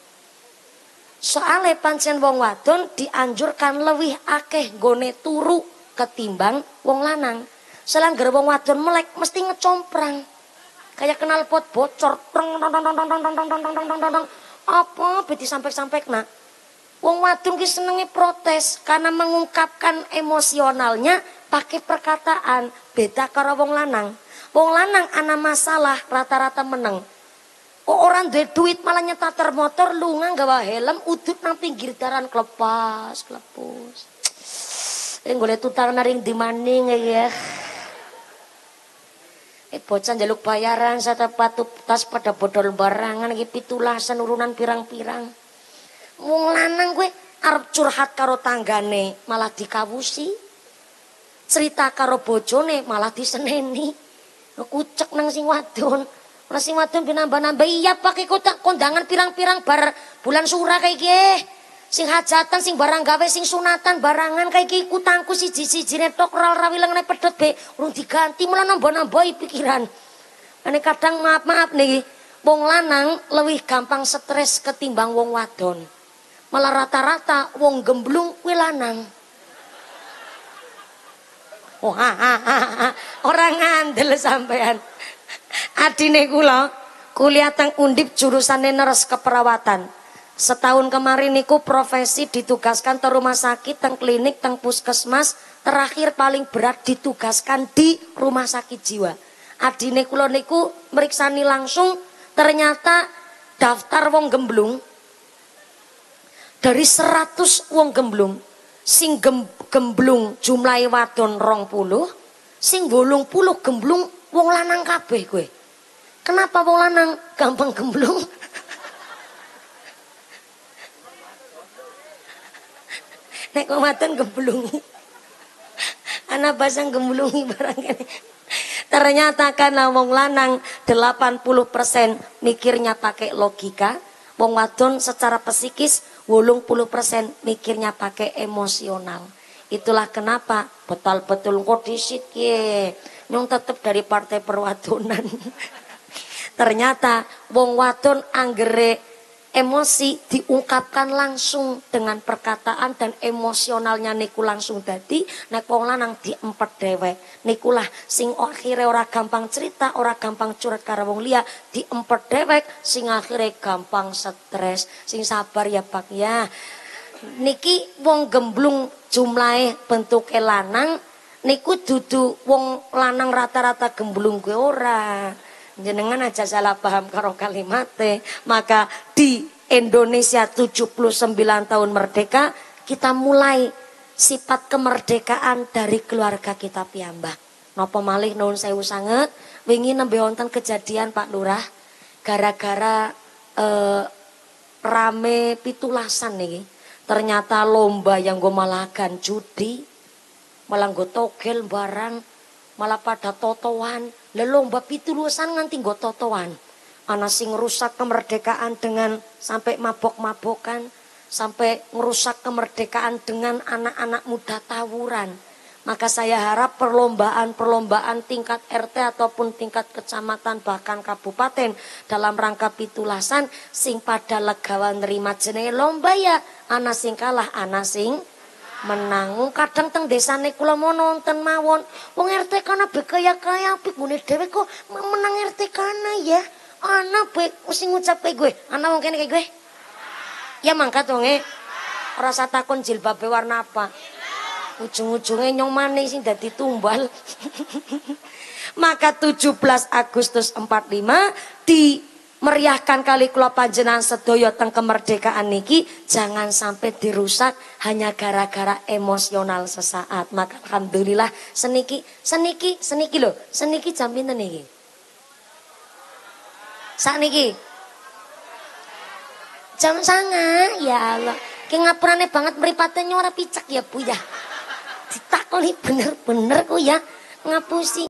Soale pancen wong wadon dianjurkan lebih akeh gone turu ketimbang wong lanang. Selangger wong wadon melek mesti ngecomprang. Kayak kenal pot bocor, apa beti sampai-sampai kena. Wong wadon ki senenge protes karena mengungkapkan emosionalnya pakai perkataan. Beda karo wong lanang. Wong lanang ana masalah rata-rata meneng. Oh, orang duwe duit malah nyetater motor lunga gawa helm udut nang pinggir dalan klepas klepus. Eh golek tutang naring di maning ya. Eh bocah njaluk bayaran sate patu tas pada bodol barangan iki pitulasan urunan pirang-pirang. Wong lanang kowe arep curhat karo tanggane malah dikawusi. Cerita karo bojone malah diseneni. Kucek nang sing wadon. Ora sing wadon ben nambah-nambah iya pakai kotak kondangan pirang-pirang bar bulan sura kayak iki. Sing hajatan sing barang gawe sing sunatan barangan kayak iki kutangku siji-sijine tok ora rawilengane pedhot be urung diganti malah nambah-nambahi pikiran. Ane kadang maaf-maaf nih wong lanang lebih gampang stres ketimbang wong wadon. Malah rata-rata wong gemblung kuwi lanang. Oh ha ha ha orang ngandel sampean. Adine kula kuliah teng Undip jurusane nurse keperawatan. Setahun kemarin niku profesi ditugaskan ke rumah sakit, teng klinik, teng puskesmas. Terakhir paling berat ditugaskan di rumah sakit jiwa. Adine kula niku meriksani langsung, ternyata daftar wong gemblung dari seratus wong gemblung, sing gem, gemblung jumlahe wadon rong puluh, sing wolung puluh gemblung wong lanang kabeh kowe. Kenapa wong lanang gampang gemblung? Nek wong wadon gemblungi. Anak basang gemblungi barang kene. Ternyata karena wong lanang delapan puluh persen mikirnya pakai logika, wong wadon secara psikis wolung puluh persen mikirnya pakai emosional. Itulah kenapa betul-betul kok disit ye nyong tetep dari partai perwadonan. Ternyata wong wadon anggere emosi diungkapkan langsung dengan perkataan dan emosionalnya niku langsung dadi nek wong lanang diempet dhewek nikulah sing akhire ora gampang cerita, ora gampang curhat karo wong liya, diempet dhewek sing akhire gampang stres. Sing sabar ya Pak ya. Niki wong gemblung jumlahe bentuke lanang niku dudu wong lanang rata-rata gemblung gue ora. Jenengan aja salah paham karo kalimate. Maka di Indonesia tujuh puluh sembilan tahun merdeka, kita mulai sifat kemerdekaan dari keluarga kita piyambak. Napa malih nuwun sewu sanget, wingi nembe wonten kejadian Pak Lurah gara-gara eh, rame pitulasan niki. Ternyata lomba yang gue malagan judi, malah gue togel barang, malah pada totoan. Lelomba pitulusan nganti nggo totoan. Ana sing ngerusak kemerdekaan dengan sampai mabok-mabokan, sampai ngerusak kemerdekaan dengan anak-anak muda tawuran. Maka saya harap perlombaan-perlombaan tingkat R T ataupun tingkat kecamatan bahkan kabupaten dalam rangka pitulasan sing pada legawan nerima jenenge lomba ya ana sing kalah ana sing menang. Kadang teng desane kula mau nonton mawon wong R T kana be kaya-kaya apik ngene dhewe kok menang R T kana ya. Ana be sing ngucape gue, ana wong kene kaya gue. Ya mangkat wonge. Ora usah takon jilbabe warna apa. Ujung-ujungnya nyong manis sing dadi tumbal. Maka tujuh belas Agustus empat puluh lima dimeriahkan kali kula panjenengan sedaya teng kemerdekaan niki jangan sampai dirusak hanya gara-gara emosional sesaat. Maka alhamdulillah seniki seniki seniki lho, seniki jam pinten niki? Sakniki jam sanga ya Allah. Ki ngapurane banget mripate ora picek ya Bu ya. Ditakoni bener-bener ku ya ngapusi.